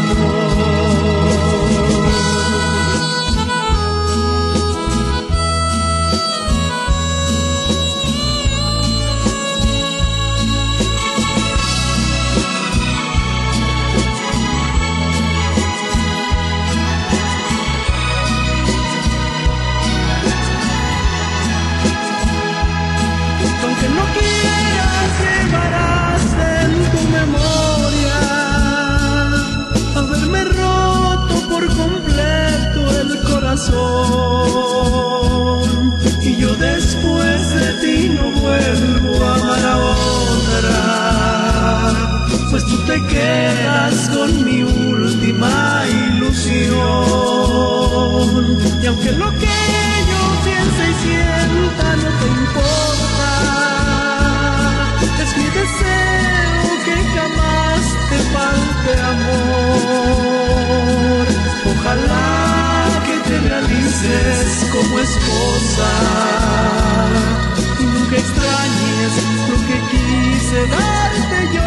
Aunque no quieras, llevarás en tu memoria haberme roto por completo el corazón, y yo después de ti no vuelvo a amar a otra, pues tú te quedas con mi última ilusión. Y aunque lo que yo piense y sienta no te importa, es mi deseo que jamás te falte amor. Ojalá que te realices como esposa y nunca extrañes lo que quise darte yo.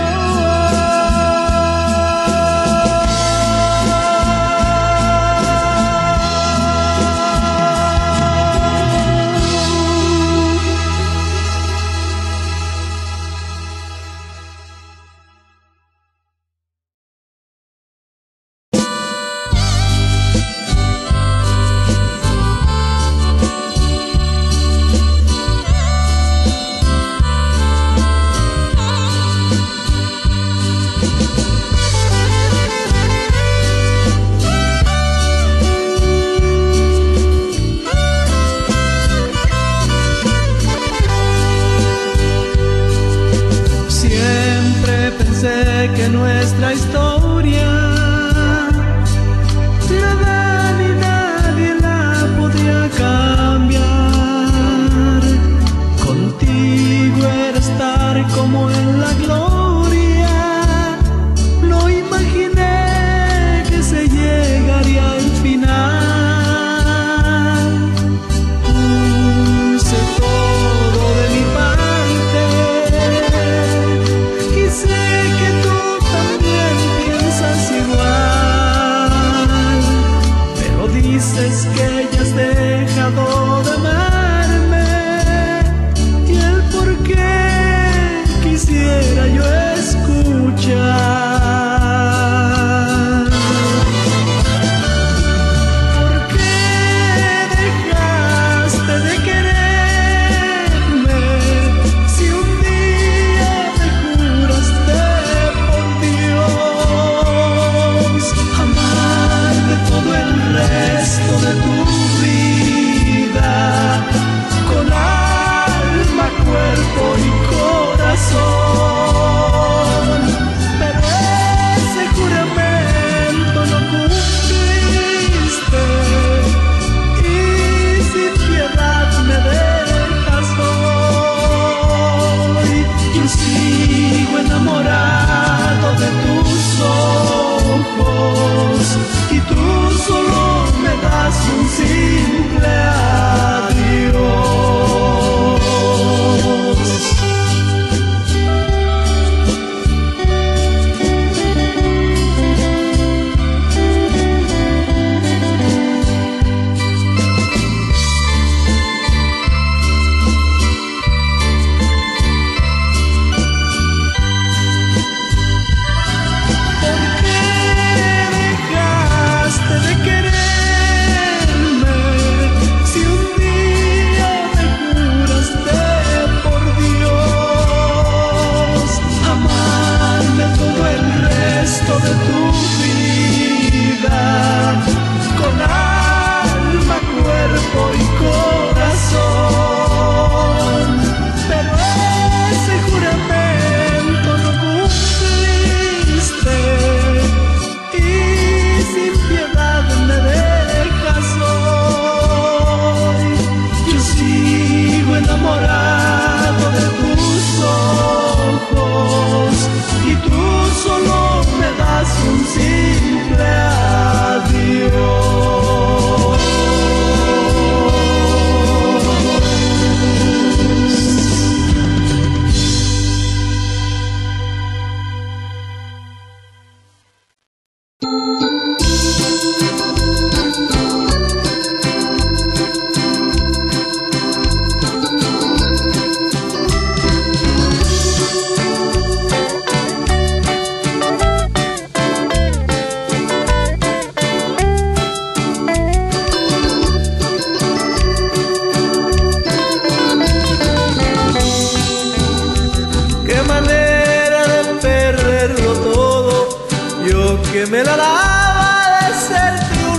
que me la daba de ser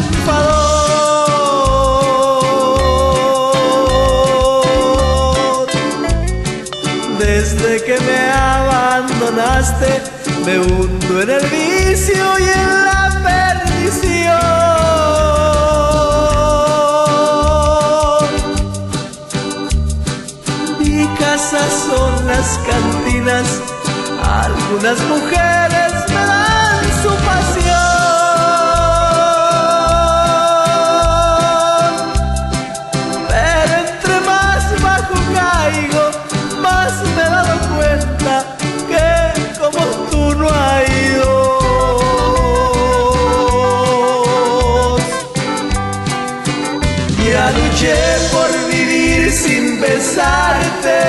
triunfador. Desde que me abandonaste, me hundo en el vicio y en la perdición. Mi casa son las cantinas, algunas mujeres me dan su pasión, pero entre más bajo caigo, más me he dado cuenta que como tú no hay dos. Ya luché por vivir sin besarte,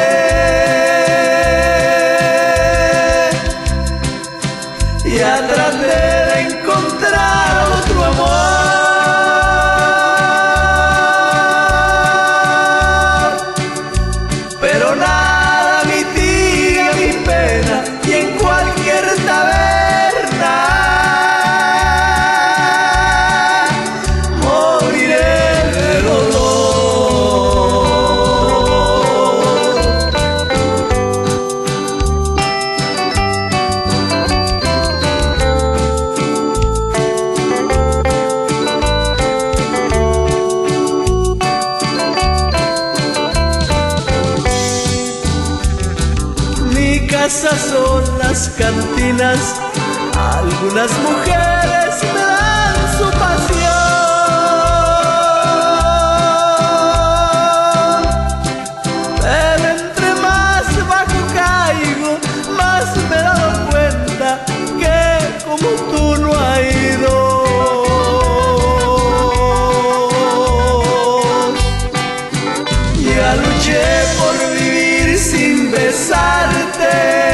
ya traté de encontrar otro amor, pero nada mitiga mi pena y en cualquier taberna moriré de dolor. Esas son las cantinas, algunas mujeres me dan su pasión, pero entre más bajo caigo, más me he dado cuenta que como tú no hay dos. Ya luché por vivir sin besarte,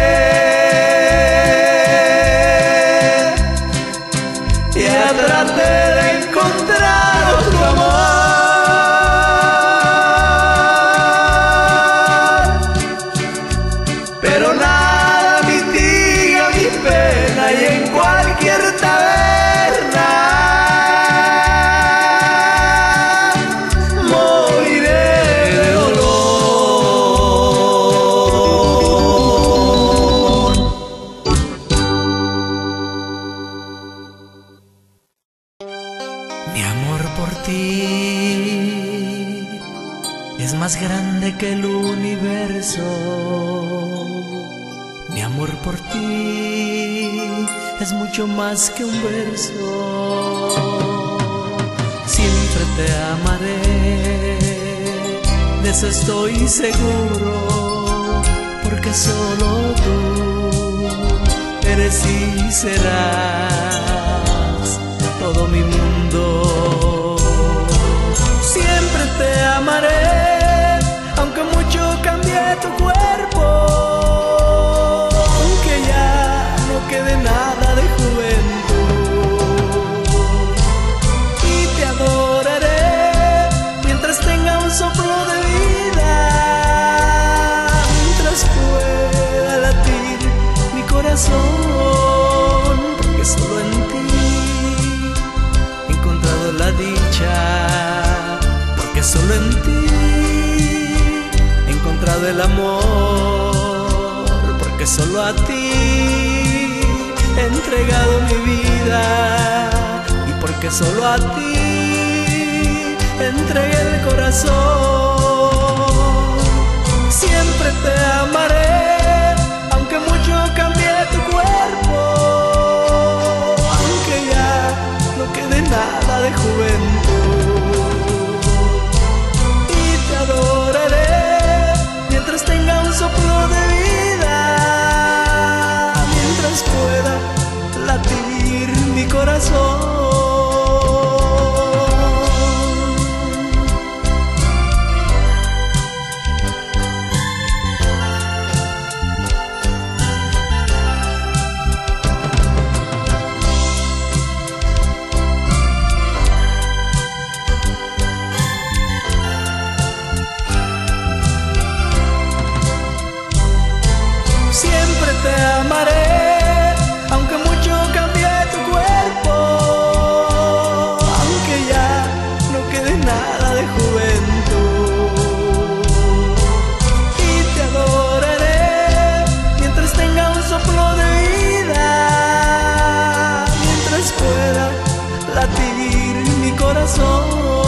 ya traté de encontrar otro amor, pero nada mitiga mi pena y en cualquier taberna moriré de dolor. Mi amor por ti es más grande que el universo. Mi amor por ti es mucho más que un verso. Siempre te amaré, de eso estoy seguro, porque solo tú eres y serás todo mi mundo. Siempre te amaré, aunque mucho cambié tu cuerpo, aunque ya no quede nada de juventud. Y te adoraré mientras tenga un soplo de vida, mientras pueda latir mi corazón, porque solo en ti he encontrado la dicha, porque solo en ti he encontrado el amor, porque solo a ti he entregado mi vida y porque solo a ti entregué el corazón. Siempre te amaré, aunque mucho cambié tu cuerpo, aunque ya no quede nada de juventud. Y te adoraré mientras tenga un soplo de vida, mientras pueda latir mi corazón. latir mi corazón.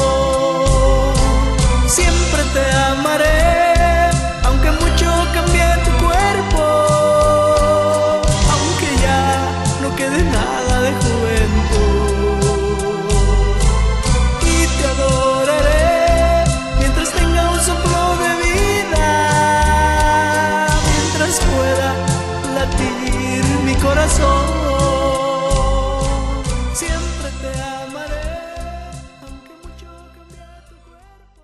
Siempre te amaré, aunque mucho cambie tu cuerpo, aunque ya no quede nada de juventud. Y te adoraré mientras tenga un soplo de vida, mientras pueda latir mi corazón. Siempre te amaré, aunque mucho cambie tu cuerpo.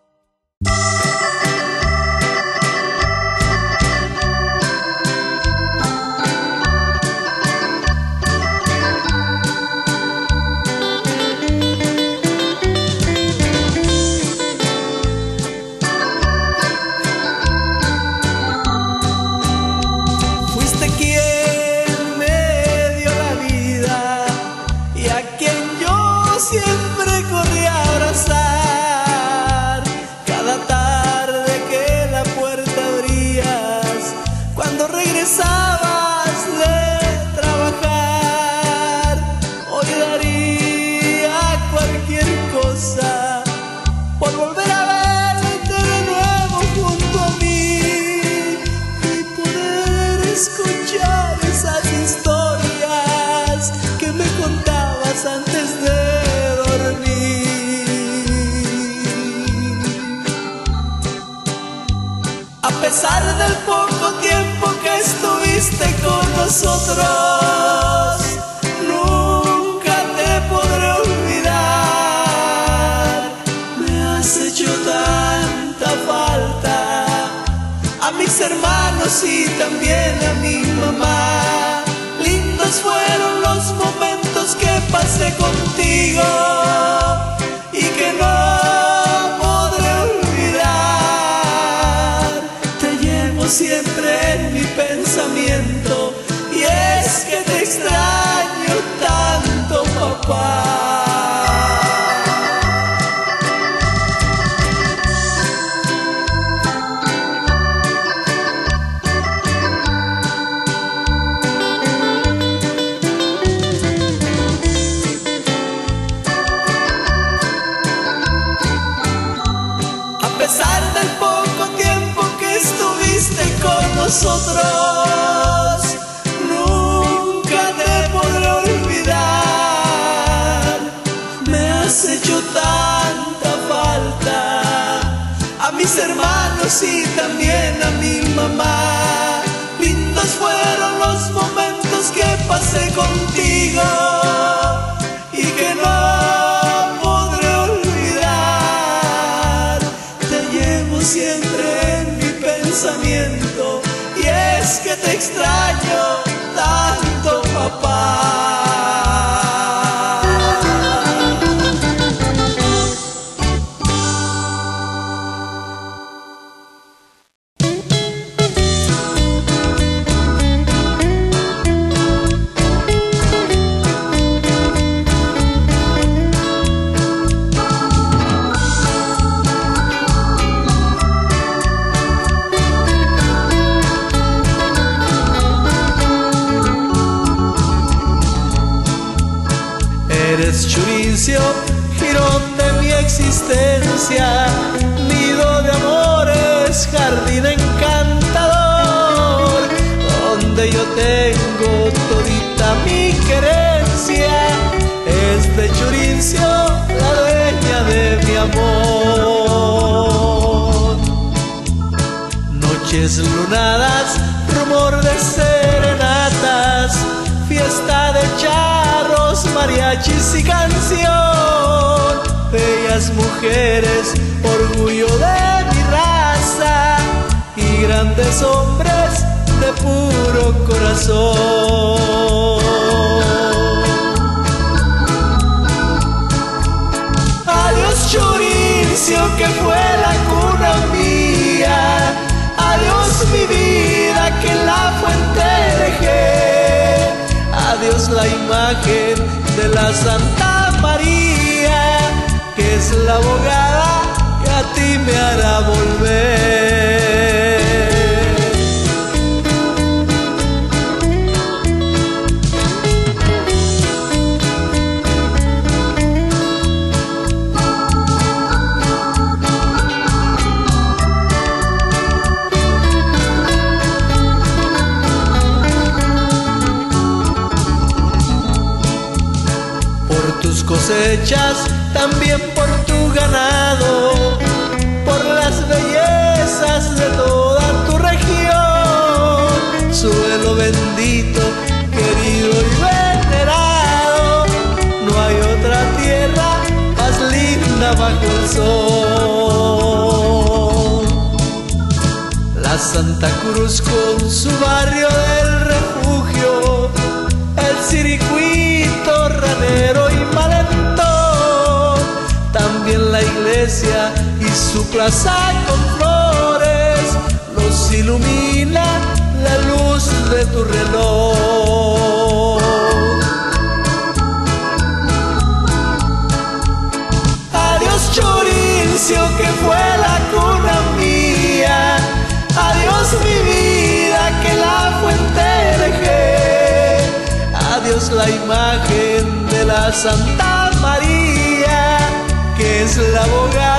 Fuiste quien me dio la vida y a quien yo siempre corrí a abrazar. Cada tarde que la puerta abrías, cuando regresabas de trabajar, hoy daría cualquier cosa por volver a verte de nuevo junto a mí y poder escuchar esas historias que me contabas antes de dormir. A pesar del poco tiempo que estuviste con nosotros, nunca te podré olvidar. Me has hecho tanta falta a mis hermanos y también a mi mamá. Lindos fueron los momentos que pasé contigo y que no podré olvidar. Te llevo siempre en mi pensamiento y es que te extraño tanto, papá. A pesar del poco tiempo que estuviste con nosotros, nunca te podré olvidar. Me has hecho tanta falta a mis hermanos y también a mi mamá. Lindos fueron los momentos que pasé contigo y que no podré olvidar. Te llevo siempre en mi pensamiento y es que te extraño tanto, papá. Eres Churicio, jirón de mi existencia, nido de amores, jardín encantador, donde yo tengo todita mi querencia. Es de Churicio la dueña de mi amor. Noches lunadas, rumor de serenatas, fiesta de charros, mariachis y canción. Bellas mujeres, orgullo de mi raza, y grandes hombres de puro corazón. Adiós Churicio, que fue la cuna mía. Adiós mi vida, que en la fuente dejé. Adiós la imagen de la Santa María, que es la abogada que a ti me hará volver. tus cosechas, también por tu ganado, por las bellezas de toda tu región. Suelo bendito, querido y venerado, no hay otra tierra más linda bajo el sol. La Santa Cruz con su barrio del refugio, el Ciricuito, Ranero y Malentón, también la iglesia y su plaza con flores, los ilumina la luz de tu reloj. Adiós Chorincio, que fue la cuna mía, adiós mi vida, que la fuente dejé, adiós la imagen de la Santa María, que es la abogada